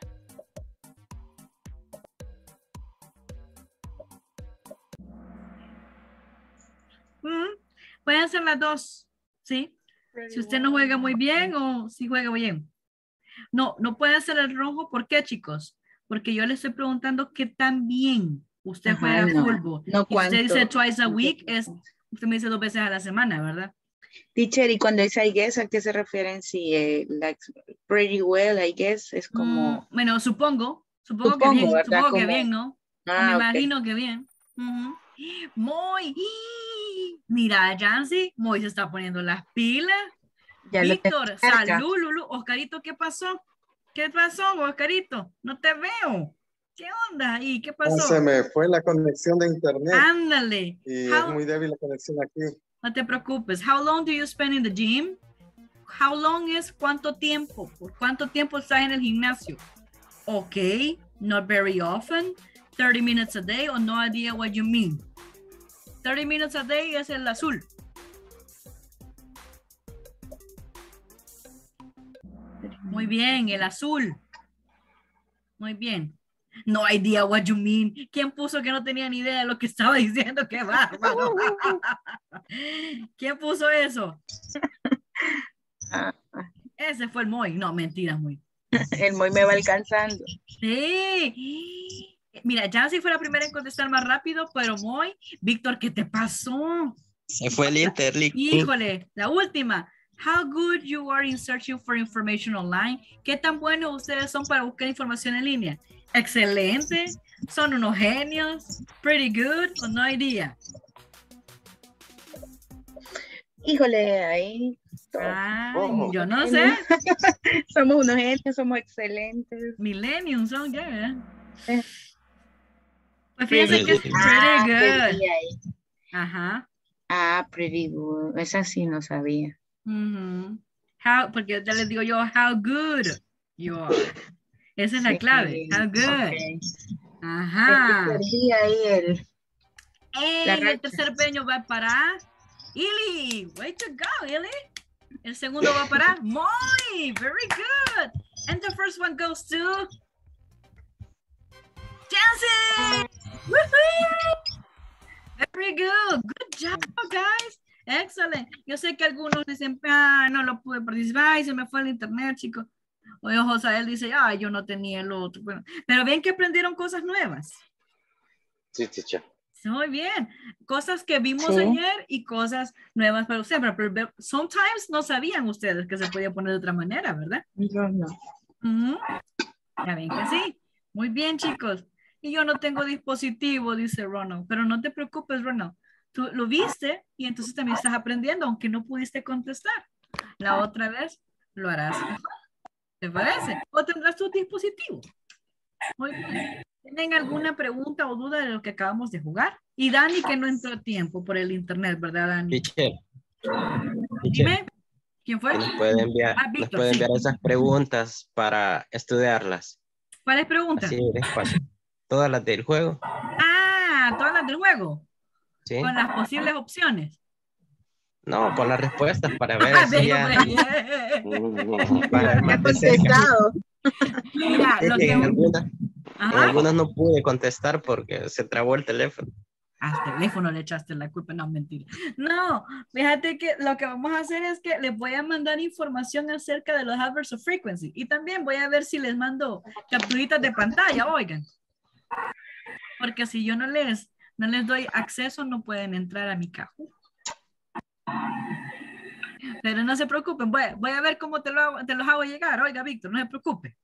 Mm, pueden ser las dos, ¿sí? Si usted no juega muy bien o si juega bien. No, no puede ser el rojo. ¿Por qué, chicos? Porque yo le estoy preguntando qué tan bien usted Ajá, juega no, fútbol. no Y usted dice cuánto. twice a week, es, usted me dice dos veces a la semana, ¿verdad? Teacher, y cuando dice I guess, ¿a qué se refieren? Si, eh, like, pretty well, I guess, es como... Mm, bueno, supongo. Supongo, Supongo, que bien. ¿verdad? Supongo que Como- bien, ¿no? O Ah, me ok. imagino que bien. Ujú. Muy. Mira, Jancy, Moy se está poniendo las pilas. Ya lo tengo Víctor, cerca. salud, Lulu. Oscarito, ¿qué pasó? ¿Qué pasó, Oscarito? No te veo. ¿Qué onda ahí? ¿Qué Ah, pasó? se me fue la conexión de internet Ándale. y How- es muy débil la conexión aquí. No te preocupes. How long do you spend in the gym? How long es cuánto tiempo? ¿Por cuánto tiempo estás en el gimnasio? Ok, not very often. thirty minutes a day or no idea what you mean. thirty minutes a day es el azul. Muy bien, el azul. Muy bien. No idea what you mean. ¿Quién puso que no tenía ni idea de lo que estaba diciendo? ¡Qué bárbaro! ¿Quién puso eso? Ese fue el Moy. No, mentira, Moy. El Moy me va alcanzando. Sí. Mira, Jancy fue la primera en contestar más rápido, pero Moy, Víctor, ¿qué te pasó? Se fue el Interlink. Híjole, la última. How good you are in searching for information online. ¿Qué tan buenos ustedes son para buscar información en línea? Excelente. Son unos genios. Pretty good. O no idea. Híjole, ahí. Ay, Oh. yo no sé. Somos unos genios, somos excelentes. Millennium son, ya, ¿verdad? Eh. Pues fíjense que es Pretty pretty Ah, good. perdí ahí. Ajá. Ah, pretty good. Esa sí no sabía. Ujú. How, porque ya les digo yo, how good you are. Esa es la Sí, clave. How good. ok. Ajá. Perdí ahí el... Ey, La el racha. tercer premio va para Ili. Way to go, Ili. El segundo va para Moy. Very good. And the first one goes to Jancy. Woohoo! Very good. Good job, guys. Excellent. Yo sé que algunos dicen, ah, no lo pude participar, ay, se me fue el internet, chicos. O Josael dice, ah, yo no tenía el otro. Bueno, pero ven que aprendieron cosas nuevas. Sí, teacher. Muy bien. Cosas que vimos Sí. ayer y cosas nuevas para ustedes. Pero, pero sometimes no sabían ustedes que se podía poner de otra manera, ¿verdad? Yo no. Ujú. Ya ven que sí. Muy bien, chicos. Y yo no tengo dispositivo, dice Ronald. Pero no te preocupes, Ronald. Tú lo viste y entonces también estás aprendiendo, aunque no pudiste contestar. La otra vez lo harás mejor. ¿Te parece? O tendrás tu dispositivo. Muy bien. ¿Tienen alguna pregunta o duda de lo que acabamos de jugar? Y Dani, que no entró a tiempo por el internet, ¿verdad, Dani? Teacher, Dime, ¿quién fue? que nos puede enviar, Ah, nos Víctor, puede sí. enviar esas preguntas para estudiarlas. ¿Cuáles preguntas? Así despacio. Todas las del juego. Ah, todas las del juego. ¿Sí? Con las posibles opciones. No, con las respuestas para ver Ah, si venga, ya... pues. para ver más de cerca. Mira, Es lo que que... en algunas, en Ajá. algunas no pude contestar porque se trabó el teléfono. Al teléfono le echaste la culpa, no, mentira. No, fíjate que lo que vamos a hacer es que les voy a mandar información acerca de los adverbs of frequency y también voy a ver si les mando capturitas de pantalla, oigan. Porque si yo no les, no les doy acceso, no pueden entrar a mi Kahoot. Pero no se preocupen, voy, voy a ver cómo te, lo hago- te los hago llegar. Oiga, Víctor, no se preocupe.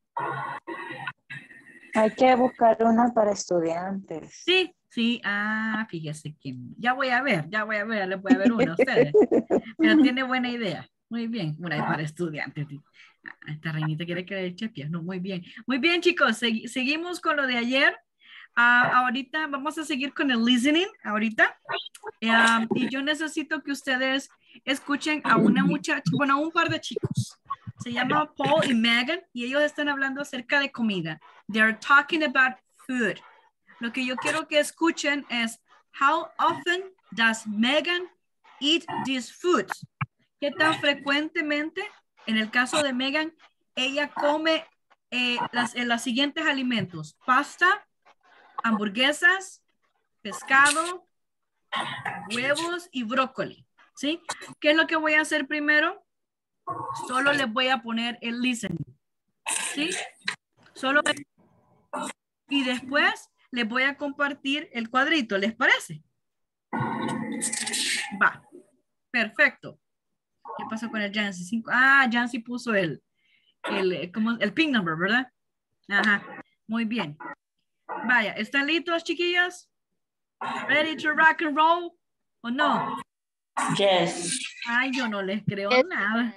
Hay que buscar una para estudiantes. Sí, sí, ah, fíjese que ya voy a ver, ya voy a ver, les voy a ver una a ustedes. Pero tiene buena idea. Muy bien, una para estudiantes. Ah, esta reinita quiere que le eche pies. No, muy bien. Muy bien, chicos, segui- seguimos con lo de ayer. Ah, ahorita vamos a seguir con el listening, ahorita. Ah, y yo necesito que ustedes escuchen a una muchacha, bueno, a un par de chicos. Se llama Paul y Megan y ellos están hablando acerca de comida. They're talking about food. Lo que yo quiero que escuchen es, how often does Megan eat these foods? ¿Qué tan frecuentemente, en el caso de Megan, ella come eh, las, eh, los siguientes alimentos? Pasta, hamburguesas, pescado, huevos y brócoli, ¿sí? ¿Qué es lo que voy a hacer primero? Solo les voy a poner el listening, ¿sí? Solo y después les voy a compartir el cuadrito, ¿les parece? Va, perfecto. ¿Qué pasó con el Jancy? Cinco. Ah, Jancy puso el, el, como el pin number, ¿verdad? Ajá, muy bien. Vaya, ¿están listos, chiquillas? Ready to rock and roll? ¿O no? Yes. Ay, yo no les creo nada.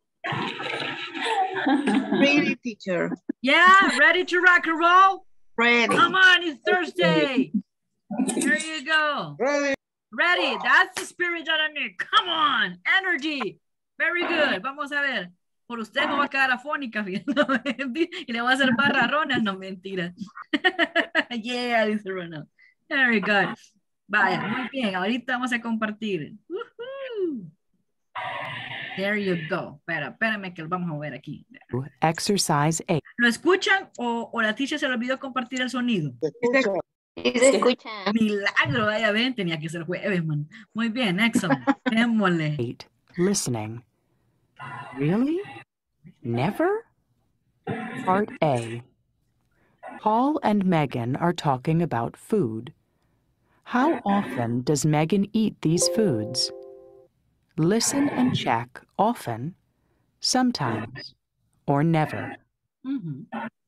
Ready, teacher. Yeah, ready to rock and roll? Ready. Come on, it's Thursday. There you go. Ready. Ready, that's the spirit that I need. Come on, energy. Very good. Vamos a ver. Por usted me va a quedar afónica viendo. Y le voy a hacer barraronas, no mentira. Yeah, dice Ronald. Very good. Vaya, muy bien. Ahorita vamos a compartir. Woohoo. There you go. Espera, espérame que lo vamos a ver aquí. Exercise eight. ¿Lo escuchan o, o la teacher se le olvidó compartir el sonido? Sí, se escucha. Milagro, vaya, ven, tenía que ser jueves, man. Muy bien, excellent. Démosle. Eight. Listening. Really? Never? Part A. Paul and Megan are talking about food. How often does Megan eat these foods? Listen and check often, sometimes, or never. Mhm.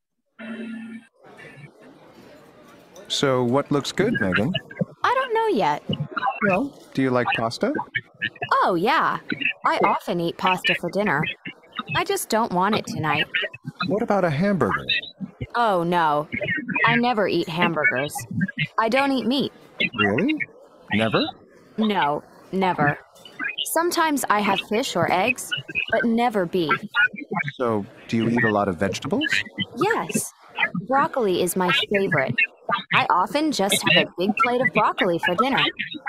So what looks good, Megan? I don't know yet. Well, do you like pasta? Oh, yeah. I often eat pasta for dinner. I just don't want it tonight. What about a hamburger? Oh, no. I never eat hamburgers. I don't eat meat. Really? Never? No, never. Sometimes I have fish or eggs, but never beef. So, do you eat a lot of vegetables? Yes, broccoli is my favorite. I often just have a big plate of broccoli for dinner.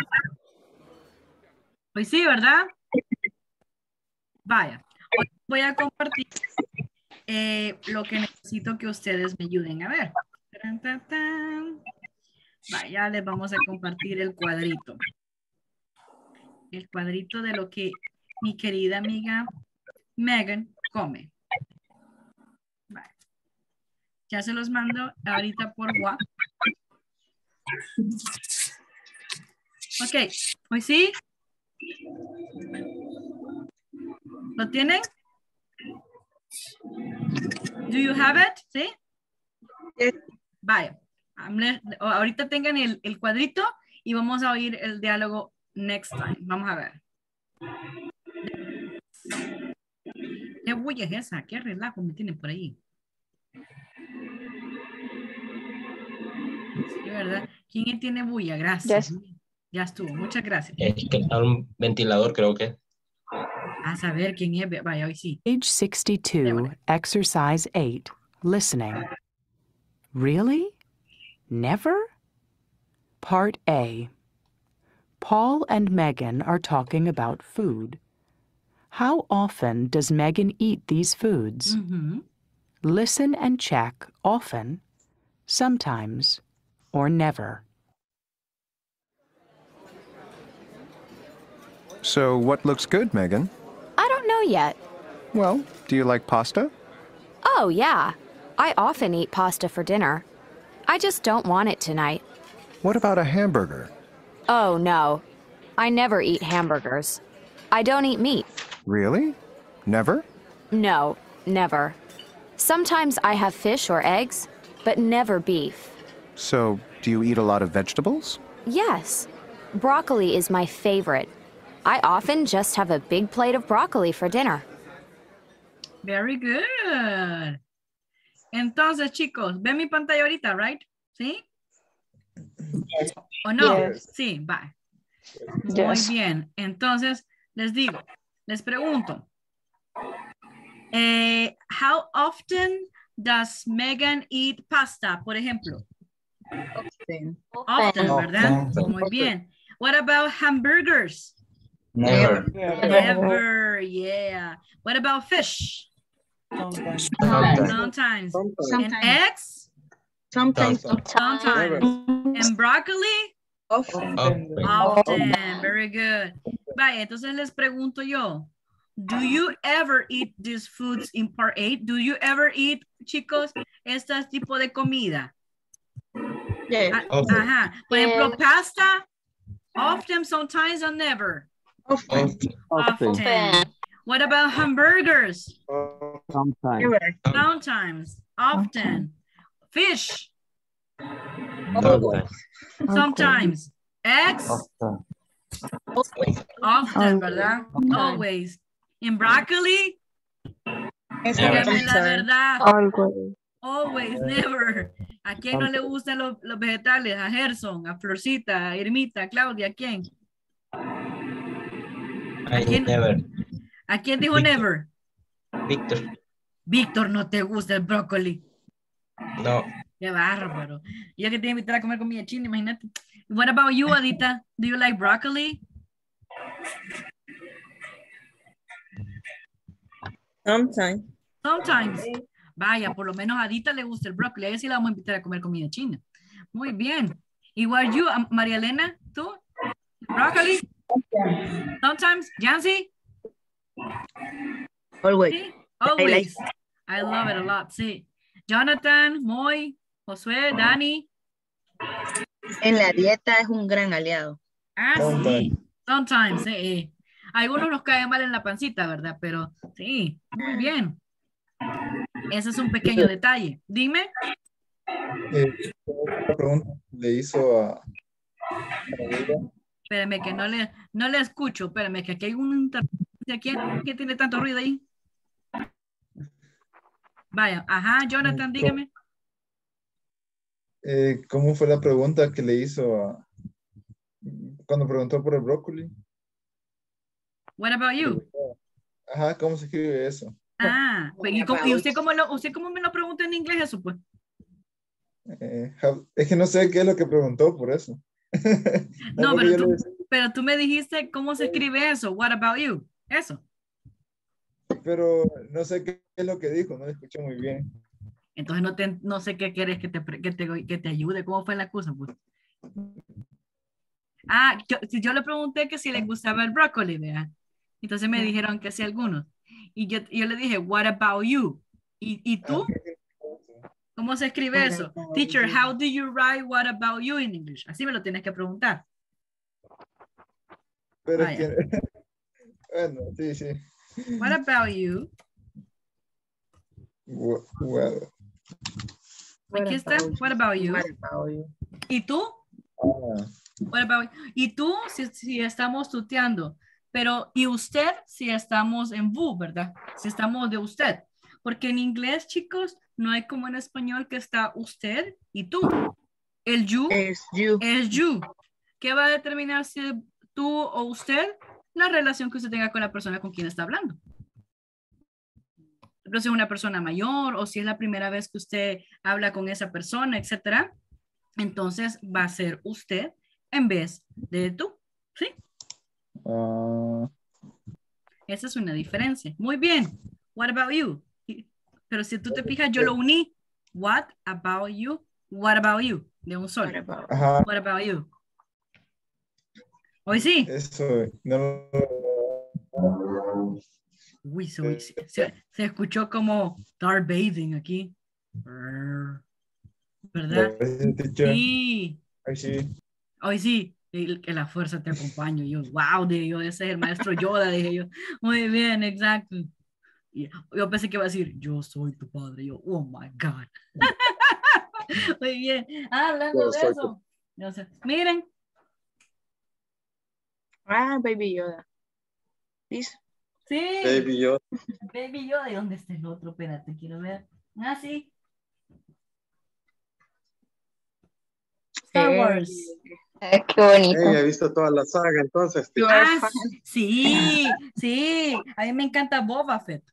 Pues sí, ¿verdad? Vaya, hoy voy a compartir eh, lo que necesito que ustedes me ayuden a ver. Tan, tan, tan. Vaya, les vamos a compartir el cuadrito. El cuadrito de lo que mi querida amiga Megan come. Vale. Ya se los mando ahorita por WhatsApp. Ok, hoy sí. ¿Lo tienen? Do you have it? ¿Sí? Vaya. Ahorita tengan el, el cuadrito y vamos a oír el diálogo next time. Vamos a ver. ¿Qué bulla es esa? ¿Qué relajo me tienen por ahí? Sí, ¿verdad? ¿Quién tiene bulla? Gracias. Yes. Ya estuvo. Muchas gracias. Es que está un ventilador, creo que. A saber quién es. Vaya, hoy sí. Page sixty-two, exercise eight, listening. Really? Never? Part A. Paul and Megan are talking about food. How often does Megan eat these foods? Mm-hmm. Listen and check often, sometimes, or never. So, what looks good, Megan? I don't know yet. Well, do you like pasta? Oh, yeah. I often eat pasta for dinner. I just don't want it tonight. What about a hamburger? Oh, no. I never eat hamburgers. I don't eat meat. Really? Never? No, never. Sometimes I have fish or eggs, but never beef. So, do you eat a lot of vegetables? Yes. Broccoli is my favorite. I often just have a big plate of broccoli for dinner. Very good. Entonces, chicos, ven mi pantalla ahorita, right? ¿Sí? Yes. ¿O no? Yes. Sí, va. Muy Yes. bien. Entonces, les digo, les pregunto. Eh, how often does Megan eat pasta, por ejemplo? Often. Often, ¿verdad? Muy bien. What about hamburgers? Never. Never, yeah. What about fish? Sometimes. Sometimes. And Sometimes. eggs? Sometimes. Sometimes. And broccoli? Often. Often. Very good. Vaya, entonces les pregunto yo. Do you ever eat these foods in part eight? Do you ever eat, chicos, este tipo de comida? Yes. Ah, ajá. Por ejemplo, pasta. Often, sometimes, or never? Often. Often. What about hamburgers? Sometimes. Sometimes. Often. Fish. Always. Sometimes. Eggs. Often, ¿verdad? Always. In broccoli. Dígame la verdad. Always. Always, never. ¿A quién no le gustan los, los vegetales? A Gerson, a Florcita, a Irmita, a Claudia, ¿a quién? I quién? never. ¿A quién dijo never? Víctor. Víctor, no te gusta el brócoli. No. Qué bárbaro. Yo que te voy a invitar a comer comida china, imagínate. What about you, Adita? Do you like broccoli? Sometimes. Sometimes. Vaya, por lo menos a Adita le gusta el brócoli. A ella sí la vamos a invitar a comer comida china. Muy bien. Igual you, María Elena, ¿tú? Broccoli? Sometimes. Jancy? Always. Sí, always. I love it a lot, sí. Jonathan, Moy, Josué, Dani. En la dieta es un gran aliado. Ah, sí. Sometimes, sí. Algunos nos caen mal en la pancita, ¿verdad? Pero sí, muy bien. Ese es un pequeño detalle. Dime. Eh, una pregunta le hizo a... Espérame que no le, no le escucho. Espérame que aquí hay un... ¿Quién, ¿Quién tiene tanto ruido ahí? Vaya, ajá, Jonathan, dígame. Eh, ¿Cómo fue la pregunta que le hizo a... cuando preguntó por el brócoli? What about you? Ajá, ¿cómo se escribe eso? Ah, pues, ¿y, cómo- y usted cómo lo, usted cómo me lo pregunta en inglés eso, pues? Eh, how- es que no sé qué es lo que preguntó por eso. No, porque pero yo tú, le decía, pero tú me dijiste cómo se escribe eso. What about you? Eso. pero no sé qué es lo que dijo, no le escuché muy bien. Entonces no, te, no sé qué quieres que te, pre- que, te, que te ayude. ¿Cómo fue la cosa, pues? Ah, yo, si yo le pregunté que si le gustaba el brócoli, vea. Entonces me dijeron que sí algunos. Y yo, yo le dije, what about you? ¿Y, y tú? ¿Cómo se escribe eso? Teacher, how do you write what about you in English? Así me lo tienes que preguntar. Pero Vaya. es que, bueno, sí, sí. What about you? Well, well, Aquí está. What about you? ¿Y tú? ah, What about you? ¿Y tú? Si, si estamos tuteando. Pero, ¿y usted? Si estamos en vous, ¿verdad? Si estamos de usted. Porque en inglés, chicos, no hay como en español que está usted y tú. El you es you. es you. ¿Qué va a determinar si tú o usted? La relación que usted tenga con la persona con quien está hablando. Pero si es una persona mayor o si es la primera vez que usted habla con esa persona, etcétera, entonces va a ser usted en vez de tú. ¿Sí? ah, Esa es una diferencia. Muy bien. What about you? Pero si tú te fijas, yo lo uní. What about you? What about you? De un solo. ajá, What about you? Hoy sí. eso, no, Uy, se, uy, se, se- se escuchó como Darth Vader aquí. ¿Verdad? Sí. Ay, sí. Hoy sí. el- Que la fuerza te acompañe. Yo, wow, dije yo, ese es el maestro Yoda, dije yo. Muy bien, exacto. Y yo pensé que iba a decir, yo soy tu padre. Yo, oh my God. Muy bien. Ah, hablando Yo de soy eso. No sé. Miren. Ah, Baby Yoda. ¿Listo? Sí. Baby Yoda. Baby Yoda. ¿Y dónde está el otro? Espérate, quiero ver. Ah, sí. Star Eh, Wars. qué bonito. Hey, he visto toda la saga entonces. You are Ah, fan. sí, sí. A mí me encanta Boba Fett.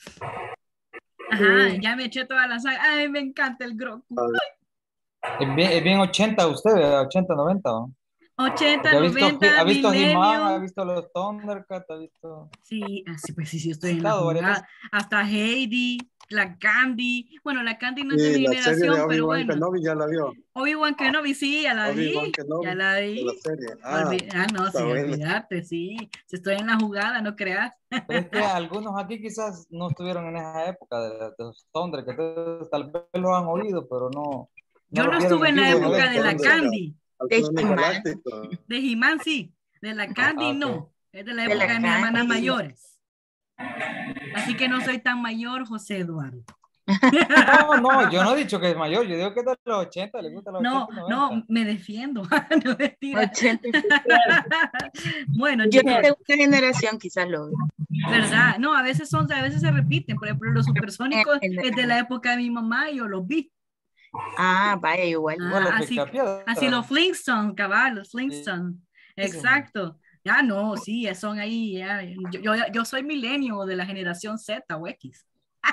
Ajá, ya me eché toda la saga. Ay, me encanta el Grogu. Es bien, es bien ochenta usted, ¿verdad? ochenta, noventa. ¿no? ochenta, Porque ha visto, noventa, ha visto He-Man, ha Millennium. visto los Thundercats, ha visto... Sí, así pues sí, sí, estoy en la Citado varias jugada. Hasta Heidi, la Candy. Bueno, la Candy no es de Y mi la serie de generación, pero Obi-Wan bueno. Kenobi ya la vio. Obi-Wan Kenobi, sí, ya la vi. Obi-Wan Kenobi. Ya la de vi. La serie. Ah, Olvi- Ah, no, está sí, bueno. olvídate, sí. Si estoy en la jugada, no creas. Pero es que algunos aquí quizás no estuvieron en esa época de, de los Thundercats, que tal vez lo han oído, pero no, Yo no no lo vieron estuve en la vivo en época evento. de la Candy. Halcones Galácticos. De He-Man, sí. De la Candy, Ah, ok. no. Es de la De la época de, mis hermanas Candy. mayores. Así que no soy tan mayor, José Eduardo. No, no, yo no he dicho que es mayor, yo digo que es de los ochenta, le gusta los No, ochenta y noventa. no, me defiendo. No, mentira. ochenta. Bueno, Yo chicos, de una generación quizás lo vi. ¿verdad? No, a veces son, a veces se repiten. Por ejemplo, los supersónicos En- en- es de la época de mi mamá y yo los vi. Ah, vaya, igual. Ah, Bueno, así, Picapiedra. así los Flintstones, cabal, los Flintstones. Exacto. Ya no, sí, ya son ahí. Ya. Yo, yo, yo soy milenio de la generación Z o X.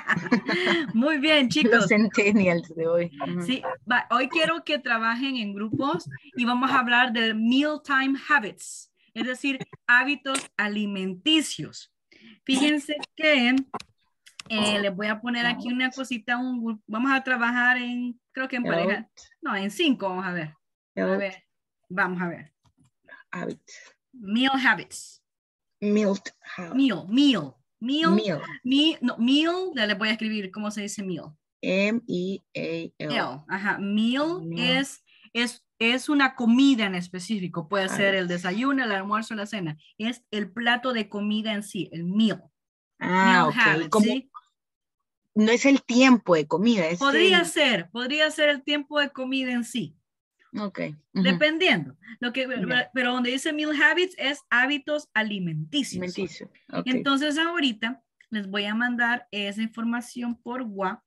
Muy bien, Los chicos. centennials de hoy. Ujú. Sí, va, hoy quiero que trabajen en grupos y vamos a hablar de mealtime habits, es decir, hábitos alimenticios. Fíjense que eh, les voy a poner aquí una cosita, un, gru- vamos a trabajar en, creo que en pareja, no, en cinco, vamos a ver. A ver, vamos a ver. Habit. Meal habits. Milt. habit. Meal, meal, meal, Meal. me- no, meal, ya les voy a escribir cómo se dice meal. M E A L. Meal, ajá, meal Meal. es, es, es una comida en específico, puede ser Habits. el desayuno, el almuerzo, la cena, es el plato de comida en sí, el meal. Ah, Meal ok. habits, Como- ¿sí? No es el tiempo de comida, es Podría el... ser, podría ser el tiempo de comida en sí, Ok. Ujú. dependiendo. Lo que, Ya. pero donde dice meal habits es hábitos alimenticios. Alimenticio. Ok. Entonces ahorita les voy a mandar esa información por WhatsApp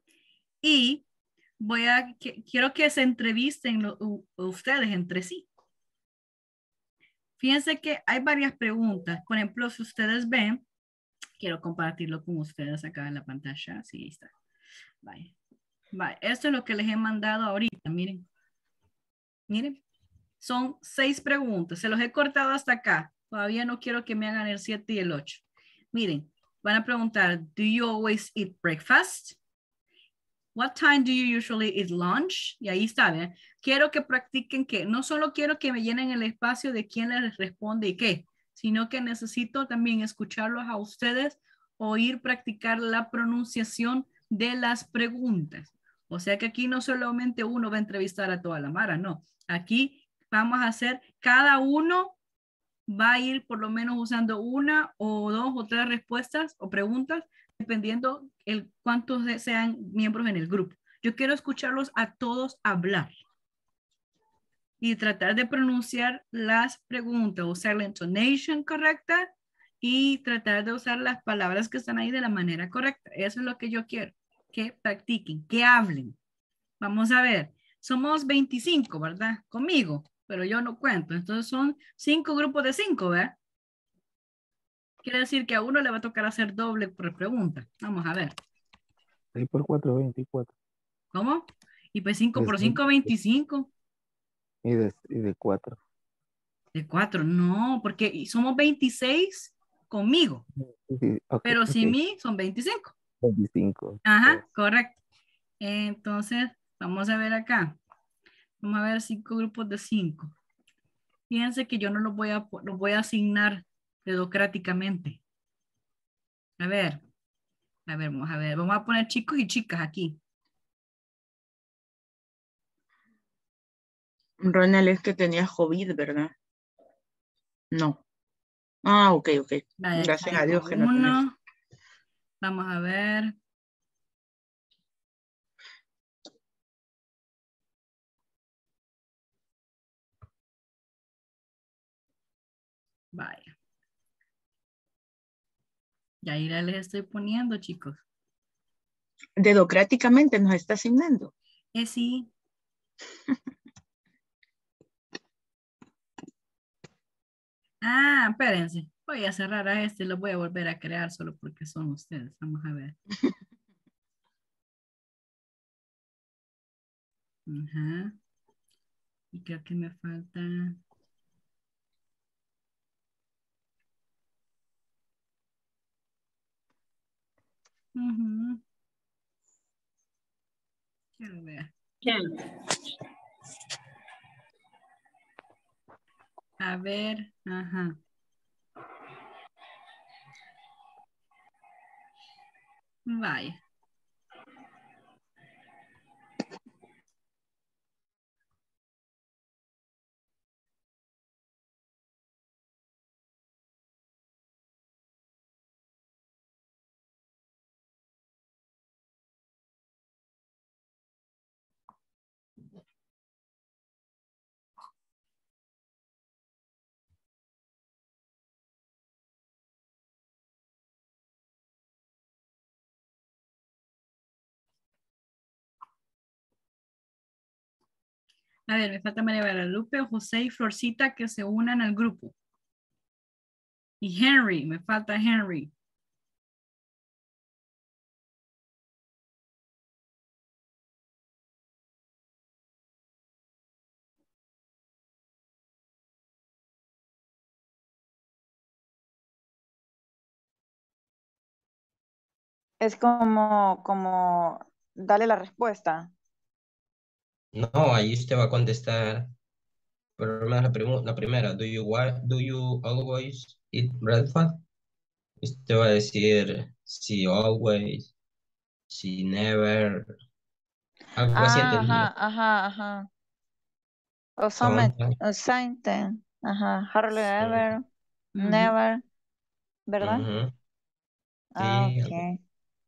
y voy a, que- quiero que se entrevisten lo- u- ustedes entre sí. Fíjense que hay varias preguntas. Por ejemplo, si ustedes ven, quiero compartirlo con ustedes acá en la pantalla. Sí, ahí está. Vaya. Vaya. Esto es lo que les he mandado ahorita. Miren. Miren. Son seis preguntas. Se los he cortado hasta acá. Todavía no quiero que me hagan el siete y el ocho. Miren. Van a preguntar, do you always eat breakfast? What time do you usually eat lunch? Y ahí está, ¿eh? Quiero que practiquen que no solo quiero que me llenen el espacio de quién les responde y qué, sino que necesito también escucharlos a ustedes, oír practicar la pronunciación de las preguntas. O sea que aquí no solamente uno va a entrevistar a toda la mara, no. Aquí vamos a hacer, cada uno va a ir por lo menos usando una o dos o tres respuestas o preguntas, dependiendo el cuántos sean miembros en el grupo. Yo quiero escucharlos a todos hablar y tratar de pronunciar las preguntas, usar la intonation correcta y tratar de usar las palabras que están ahí de la manera correcta. Eso es lo que yo quiero, que practiquen, que hablen. Vamos a ver, somos veinticinco, ¿verdad? Conmigo, pero yo no cuento. Entonces son cinco grupos de cinco, ¿verdad? Quiere decir que a uno le va a tocar hacer doble por pregunta. Vamos a ver. seis por cuatro, veinticuatro. ¿Cómo? Y pues cinco por Es cinco, veinticinco. Y de, y de cuatro. De cuatro, no, porque somos veintiséis conmigo. Sí, ok, Pero ok. sin mí son veinticinco. veinticinco. Ajá, correcto. Entonces, vamos a ver acá. Vamos a ver cinco grupos de cinco. Fíjense que yo no los voy a, los voy a asignar democráticamente. A ver. A ver, vamos a ver. Vamos a poner chicos y chicas aquí. Ronald, es que tenía COVID, ¿verdad? No. Ah, ok, ok. Vale, Gracias a tengo Dios que no tenés. uno. Vamos a ver. Vaya. Ya ahí les estoy poniendo, chicos. Dedocráticamente nos está asignando. Eh, sí. Ah, espérense. Voy a cerrar a este y lo voy a volver a crear solo porque son ustedes. Vamos a ver. Ajá. Y creo que me falta. Ujú. Quiero ver. A ver, ajá. Vaya. A ver, me falta María Guadalupe, José y Florcita que se unan al grupo. Y Henry, me falta Henry. Es como, como, dale la respuesta. No, ahí usted va a contestar. Pero la, pregu- la primera, do you, wa- do you always eat breakfast? Usted va a decir si always, si never, algo así Ah, entendí. ajá, ajá, ajá. O some, Sometimes. o something. Ajá. Hardly ever, Ujú. never, ¿verdad? Ujú. Ah, Sí, ok.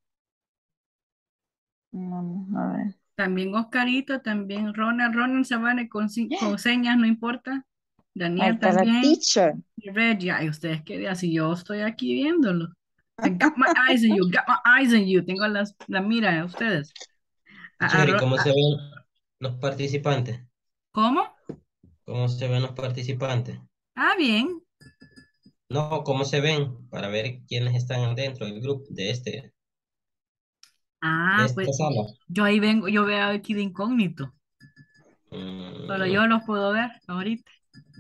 Vamos a ver. También Oscarito, también Ronald. Ronald se vale con, si- con señas, no importa. Ahí Daniel está la también. teacher. Y Reggie. Ay, ustedes qué días, si yo estoy aquí viéndolo. I got my eyes on you, got my eyes on you. Tengo las, la mira de ustedes. A- a Cherry, Ro- ¿cómo a- se ven los participantes? ¿Cómo? ¿Cómo se ven los participantes? Ah, bien. No, ¿cómo se ven? Para ver quiénes están dentro del grupo de este, de Ah, esta pues sala. yo ahí vengo, yo veo aquí de incógnito. Solo Mm, yo los puedo ver ahorita.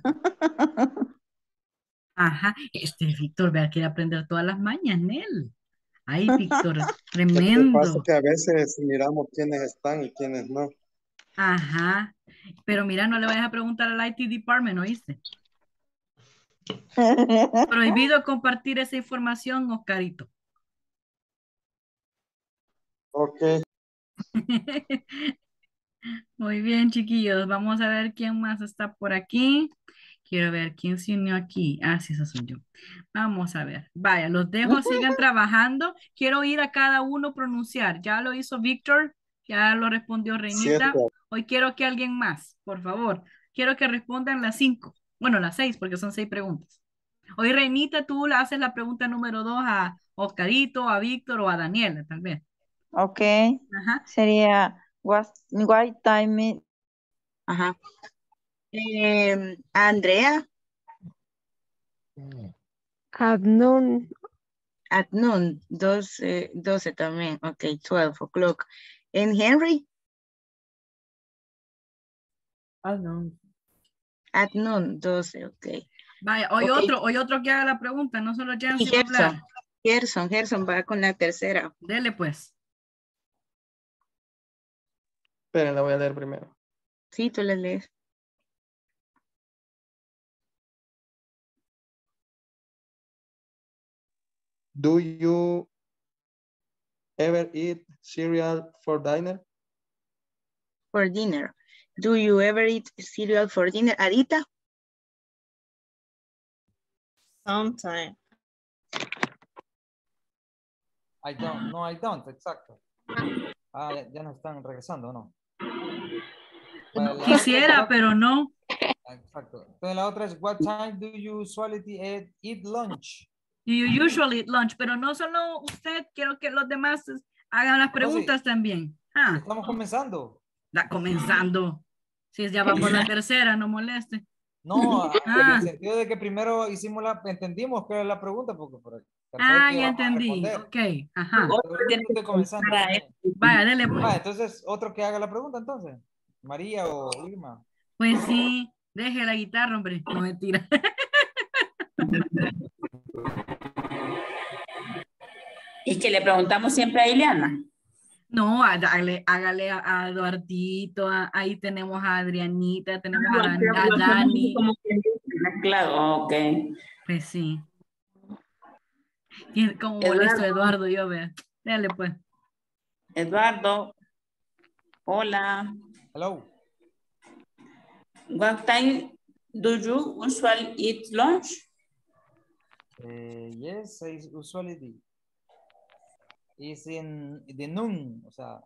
Ajá, este Víctor, vea, quiere aprender todas las mañas, Nel. Ay, Víctor, Lo que pasa es tremendo. que a veces miramos quiénes están y quiénes no. Ajá, pero mira, no le vayas a preguntar al I T department, ¿oíste? Prohibido compartir esa información, Oscarito. Ok. Muy bien, chiquillos. Vamos a ver quién más está por aquí. Quiero ver quién se unió aquí. Ah, sí, eso soy yo. Vamos a ver. Vaya, los dejo, sigan trabajando. Quiero ir a cada uno pronunciar. Ya lo hizo Víctor, ya lo respondió Reinita. Siete. Hoy quiero que alguien más, por favor. Quiero que respondan las cinco. Bueno, las seis, porque son seis preguntas. Hoy, Reinita, tú le haces la pregunta número dos a Oscarito, a Víctor o a Daniela, tal vez. Ok. Ajá. Sería, what, what time? Ajá. Eh, Andrea. At noon. At noon, doce, doce también. Ok, twelve o'clock. And Henry? At noon. At noon, doce, ok. Vaya, hoy Ok. otro, hoy otro que haga la pregunta, no solo Y Jancy va a hablar. Gerson. Gerson, Gerson va con la tercera. Dele pues. Esperen, la voy a leer primero. Sí, tú la lees. Do you ever eat cereal for dinner? For dinner. Do you ever eat cereal for dinner? Adita? Sometimes. I don't, no, I don't, exacto. Ah, ya, ya nos están regresando, ¿no? Bueno, la Quisiera, otra- pero no. Exacto. Entonces la otra es, what time do you usually eat, eat lunch? You usually eat lunch, pero no solo usted, quiero que los demás hagan las preguntas también. Ah, Estamos comenzando. la comenzando. Si ya va por la tercera, no moleste. No, en Ah. el sentido de que primero hicimos la, entendimos que era la pregunta, porque por ahí. Ah, ya entendí. Ok, ajá. Estoy comenzando. Vaya, dele pues. Ah, entonces, otro que haga la pregunta, entonces. María o Irma. Pues sí, deje la guitarra, hombre. No mentira. Y que le preguntamos siempre a Ileana. No, hágale, hágale a, a Eduardito, a- ahí tenemos a Adrianita, tenemos a, Dan- a Lo hacemos Dani. como que mezclado, ok. Pues sí. Y como molesto Eduardo, yo veo. Dale pues. Eduardo. Hola. Hello. What time do you usually eat lunch? Eh, yes, I usually do. Is in the noon, o sea.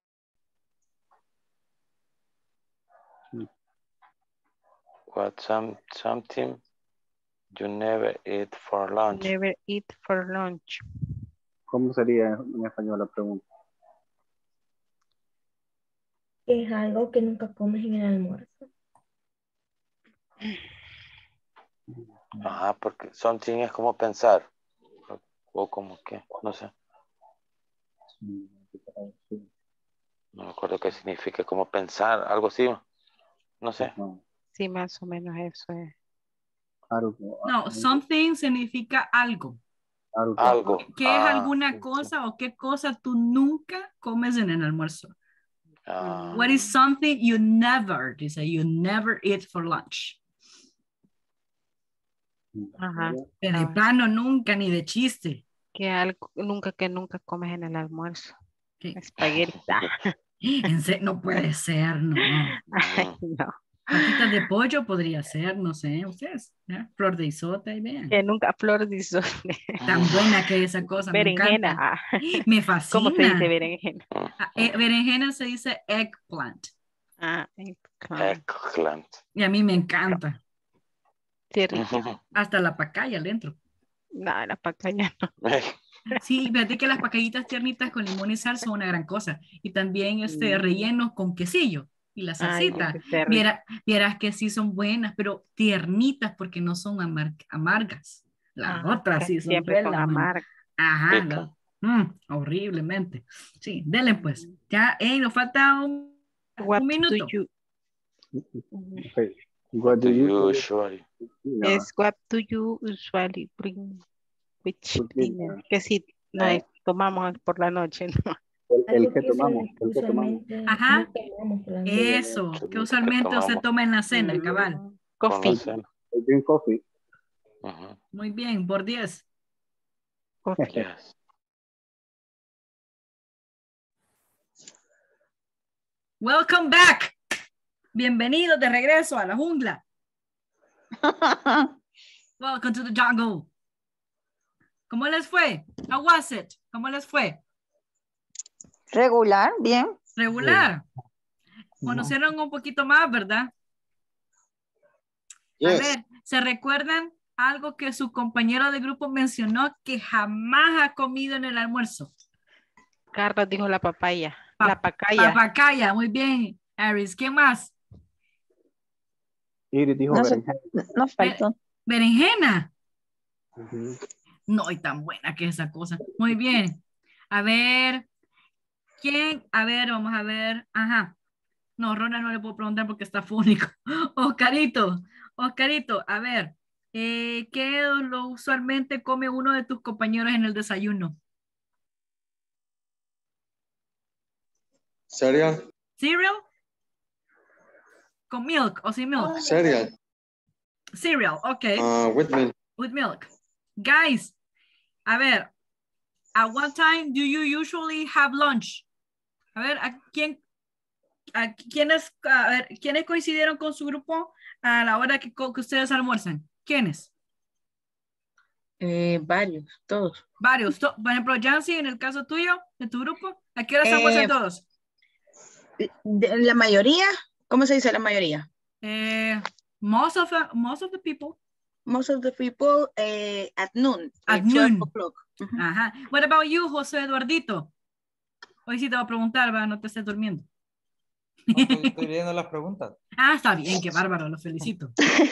What some something you never eat for lunch? Never eat for lunch. ¿Cómo sería en español la pregunta? Es algo que nunca comes en el almuerzo. Ajá, porque something es como pensar. O, o como que, no sé. No me acuerdo qué significa, como pensar, algo así. No sé. Sí, más o menos eso es. No, something significa algo. Algo. ¿Qué es Ah, alguna sí, cosa o qué cosa tú nunca comes en el almuerzo? ah. What is something you never, dice, you never eat for lunch? Ajá. De Ah, plano nunca, ni de chiste. que algo, nunca que nunca comes en el almuerzo. Espagueti. En serio, no puede ser, no. Ay, no. Patitas de pollo podría ser, no sé, ustedes. ¿ya? Flor de isota y vean. Que nunca flor de isota. Tan buena que es esa cosa, me Berenjena. encanta. Me fascina. ¿Cómo se dice berenjena? Ah, eh, berenjena se dice eggplant. Ah, eggplant. Eggplant. Y a mí me encanta. Qué rico. Hasta la pacaya le entro. No, la pacaya no. Sí, fíjate que las pacallitas tiernitas con limón y sal son una gran cosa. Y también este relleno con quesillo. y la Ay, salsita. qué terrible. Viera, vieras que sí son buenas, pero tiernitas porque no son amar- amargas. Las Ah, otras sí son siempre son pelas, man. amargas. Ajá, Pica. la- mm, horriblemente. Sí, denle pues. Ya, hey, nos falta un, What un do minuto. you Okay. What What do do you you usually usually? dinner? es what do you usually bring with With dinner? dinner. Que si no es, tomamos por la noche, ¿no? El, el Algo que que tomamos, usual- el que tomamos. usualmente Ajá. no tomamos por la noche. Eso, ¿Qué, que qué usualmente usted tomamos toma en la cena, Mm, cabal. con la Coffee, cena? I drink coffee. Ujú. Muy bien, por diez. coffee. Yes. Welcome back. Bienvenidos de regreso a la jungla. Welcome to the jungle. ¿Cómo les fue? How was it? ¿Cómo les fue? Regular, bien. Regular. Conocieron un poquito más, ¿verdad? A Yes. ver, ¿se recuerdan algo que su compañero de grupo mencionó que jamás ha comido en el almuerzo? Carlos dijo la papaya. Pa- la pacaya. Papacaya, muy bien. Aris, ¿quién más? Iris dijo No sé, berenjena. nos faltó. Berenjena. Ujú. No, y tan buena que esa cosa. Muy bien. A ver, ¿quién? A ver, vamos a ver. Ajá. No, Ronald no le puedo preguntar porque está fónico. Oscarito, Oscarito, a ver, eh, ¿qué es lo usualmente come uno de tus compañeros en el desayuno? Cereal. ¿Cereal? ¿Con milk o sin milk? Cereal. Cereal, ok. Uh, with milk. With milk. Guys, a ver, at what time do you usually have lunch? A ver, ¿a quién, a quiénes, a ver, ¿quiénes coincidieron con su grupo a la hora que, co- que ustedes almuerzan? ¿Quiénes? Eh, varios, todos. Varios. To- Por ejemplo, Jancy, en el caso tuyo, de tu grupo, ¿a qué hora se almuerzan Eh, todos? De- la mayoría, ¿cómo se dice la mayoría? Eh, most of the, most of the people Most of the people eh, at noon. at eh, twelve noon. o'clock. Ujú. Ajá. What about you, José Eduardito? Hoy sí te voy a preguntar, va, no te estés durmiendo. No, estoy, estoy leyendo las preguntas. Ah, está bien, qué bárbaro, lo felicito.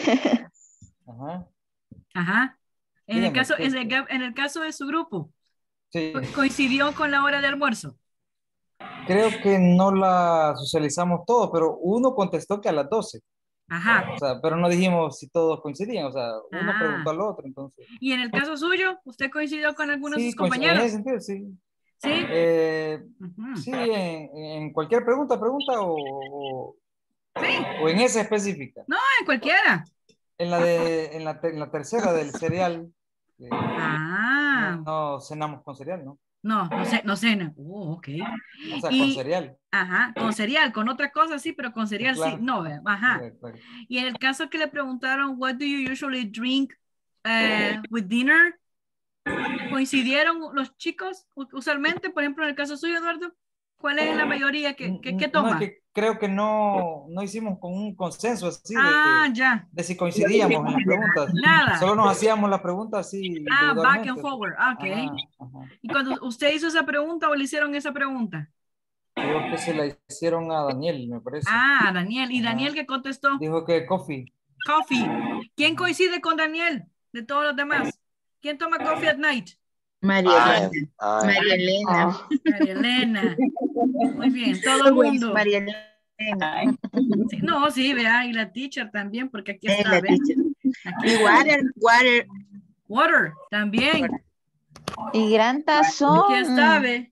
Ajá. Ajá. En el Dígame, caso, ¿qué- en el, ca- en el caso de su grupo, Sí, co- coincidió con la hora de almuerzo. creo que no la socializamos todo, pero uno contestó que a las doce. Ajá. O sea, pero no dijimos si todos coincidían. O sea, uno Ah. preguntó al otro, entonces. Y en el caso suyo, ¿usted coincidió con alguno de Sí, sus coinc- en compañeros? ese sentido, sí. Sí. Eh, Ujú. sí, en, en cualquier pregunta, pregunta o, o, o en esa específica. No, en cualquiera. En la, de, en la, te- en la tercera del cereal. eh, Ah. no, no cenamos con cereal, ¿no? No, no sé, no cena. Oh, ok. O sea, con Y, cereal. ajá, con cereal, con otra cosa sí, pero con cereal Claro. sí. No, ve, ajá. Exacto. Y en el caso que le preguntaron, what do you usually drink eh, with dinner? ¿Coincidieron los chicos u- usualmente? Por ejemplo, en el caso suyo, Eduardo, ¿cuál es la mayoría que, que, que No, toma? es que creo que no, no hicimos con un consenso así de, Ah, de- ya. de si coincidíamos en las preguntas. Nada. Solo nos hacíamos las preguntas así. Ah, back and individualmente. forward. Ah, ok. Ajá, ajá. ¿Y cuando usted hizo esa pregunta o le hicieron esa pregunta? Creo que se la hicieron a Daniel, me parece. Ah, Daniel. ¿Y Ajá. Daniel qué contestó? Dijo que coffee. Coffee. ¿Quién coincide con Daniel de todos los demás? ¿Quién toma coffee at night? María I, Elena. I, María Elena. María Elena. Muy bien, todo el mundo. María Elena. Sí, no, sí, vea, y la teacher también, porque aquí Eh, está, la ¿ve? teacher. Aquí Y está. water, water. Water, también. Y gran tazón. Aquí está, ¿ve?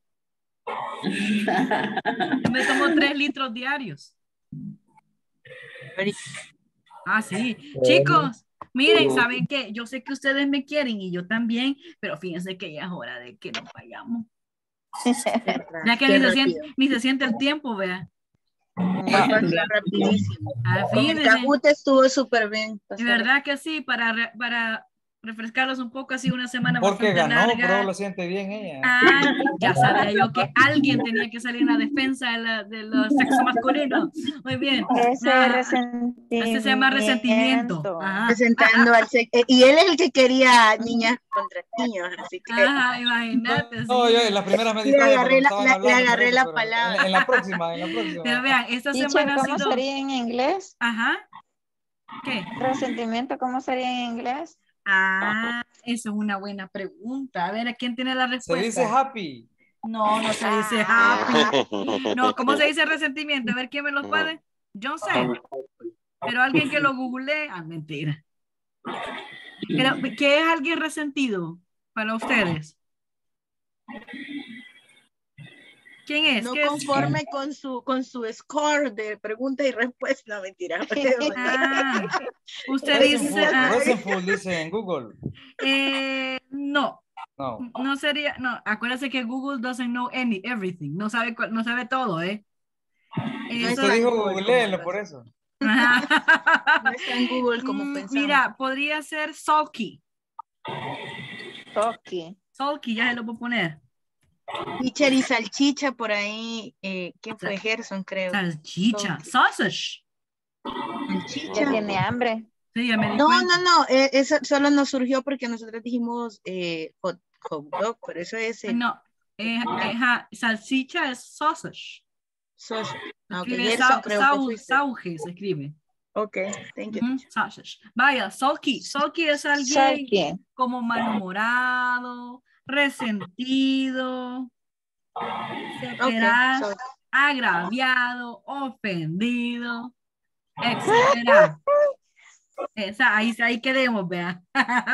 Yo me tomo tres litros diarios. Ah, sí. Chicos, miren, ¿saben qué? Yo sé que ustedes me quieren y yo también, pero fíjense que ya es hora de que nos vayamos. Ya que Qué ni se, siente, rápido. ni se siente el tiempo, vea. Pasó rapidísimo. Ah, Con el fíjense. Kahoot estuvo súper bien. De verdad que sí, para, re- para refrescarlos un poco, así una semana Porque bastante ganó, larga. pero lo siente bien ella. Ay, ya sabía yo que alguien tenía que salir en la defensa de, la, de los sexos masculinos. Muy bien. Ese Ah, resentimiento. este se llama resentimiento. Ajá. Presentando al sex- eh, y él es el que quería niñas contra niños, así que Ajá, imagínate. No, sí. yo en la primera me le distraje agarré cuando la, estaban la- le hablando. por agarré eso, la pero palabra. En, la- en la próxima, en la próxima. Pero vean, esta Teacher, semana ha ¿cómo sido... sería en inglés? Ajá. ¿Qué? Resentimiento, ¿cómo sería en inglés? Ah, esa es una buena pregunta. A ver, ¿a quién tiene la Se respuesta? dice happy. No, no se dice happy. No, ¿cómo se dice resentimiento? A ver, ¿quién me lo puede? Yo sé. Pero alguien que lo googlee. Ah, mentira. Pero, ¿qué es alguien resentido para ustedes? ¿Quién es? No ¿Qué es? conforme con su, con su score de pregunta y respuesta, no, mentira. Ah, usted dice... Resentful, ah, resentful dice en Google. eh, no. No. No sería, no, acuérdense que Google doesn't know any, everything, no sabe, cuál- no sabe todo, ¿eh? Eso- Usted dijo googleelo por eso. No está en Google como Mm, pensamos. Mira, podría ser sulky. Sulky. Sulky, ya se lo puedo poner. Teacher y salchicha por ahí. Eh, ¿Quién fue? Gerson, creo. Salchicha, sausage. Salchicha. Ya tiene hambre. Sí, ya me di No, cuenta. no, no. eh, eso solo nos surgió porque nosotros dijimos eh, hot, hot dog, por eso es el No, eh, eh, ja, salchicha es sausage. sausage. Ah, ok, Escribe Gerson, sau- creo que sau- fuiste. sauge, se escribe. Ok, thank you. Ujú, sausage. Vaya, sulky. Sulky es alguien Sulky. como malhumorado, resentido, etcétera, so- agraviado, ofendido, etcétera. Esa, ahí, ahí quedemos, vea.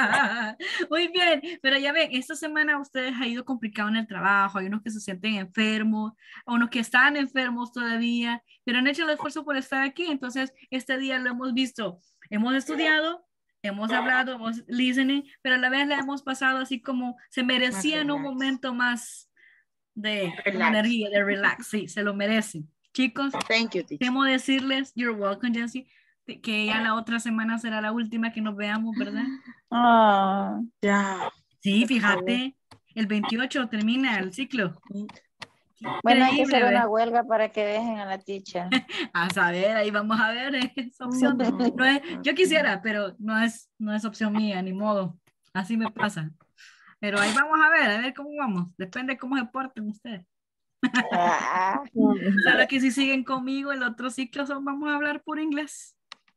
Muy bien, pero ya ven, esta semana a ustedes ha ido complicado en el trabajo, hay unos que se sienten enfermos, unos que están enfermos todavía, pero han hecho el esfuerzo por estar aquí, entonces este día lo hemos visto, hemos estudiado, hemos hablado, hemos listening, pero a la vez la hemos pasado así como se merecían un relax. momento más de Relax. energía, de relax, sí, se lo merecen. Chicos, Thank you, teacher. temo decirles, you're welcome, Jessie, que ya la otra semana será la última que nos veamos, ¿verdad? Ah, Ya. Sí, por fíjate, el veintiocho termina el ciclo. bueno, hay que Increíble, hacer ¿ve? una huelga para que dejen a la teacher. A saber, ahí vamos a ver eh, esa opción. No es, yo quisiera, pero no es, no es opción mía, ni modo. Así me pasa. Pero ahí vamos a ver, a ver cómo vamos. Depende de cómo se porten ustedes. Ah, Solo que si siguen conmigo, el otro ciclo son, vamos a hablar por inglés.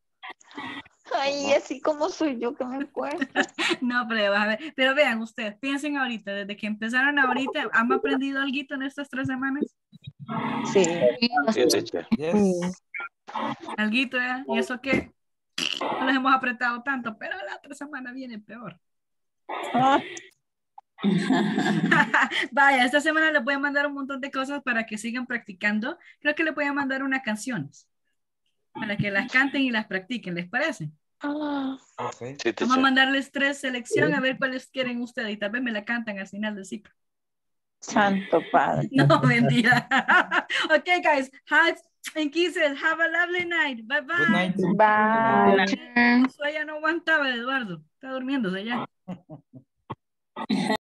ay, así como soy yo que me cuesta. No, pero, a ver, pero vean ustedes, piensen ahorita, desde que empezaron ahorita, ¿han aprendido algo en estas tres semanas? Sí. Sí, teacher. Yes. Alguito, ¿eh? Y eso que no les hemos apretado tanto, pero la otra semana viene peor. Ah, Vaya, esta semana les voy a mandar un montón de cosas para que sigan practicando. Creo que les voy a mandar unas canciones para que las canten y las practiquen, ¿les parece? ah. Okay. Sí, Vamos a teacher. mandarles tres selección a ver cuáles quieren ustedes y tal vez me la cantan al final del ciclo. Santo Padre. No, mentira. Okay, guys. Hugs and kisses. Have a lovely night. Bye bye. Good night. Bye. Eso ya no aguantaba, Eduardo. Está durmiéndose ya.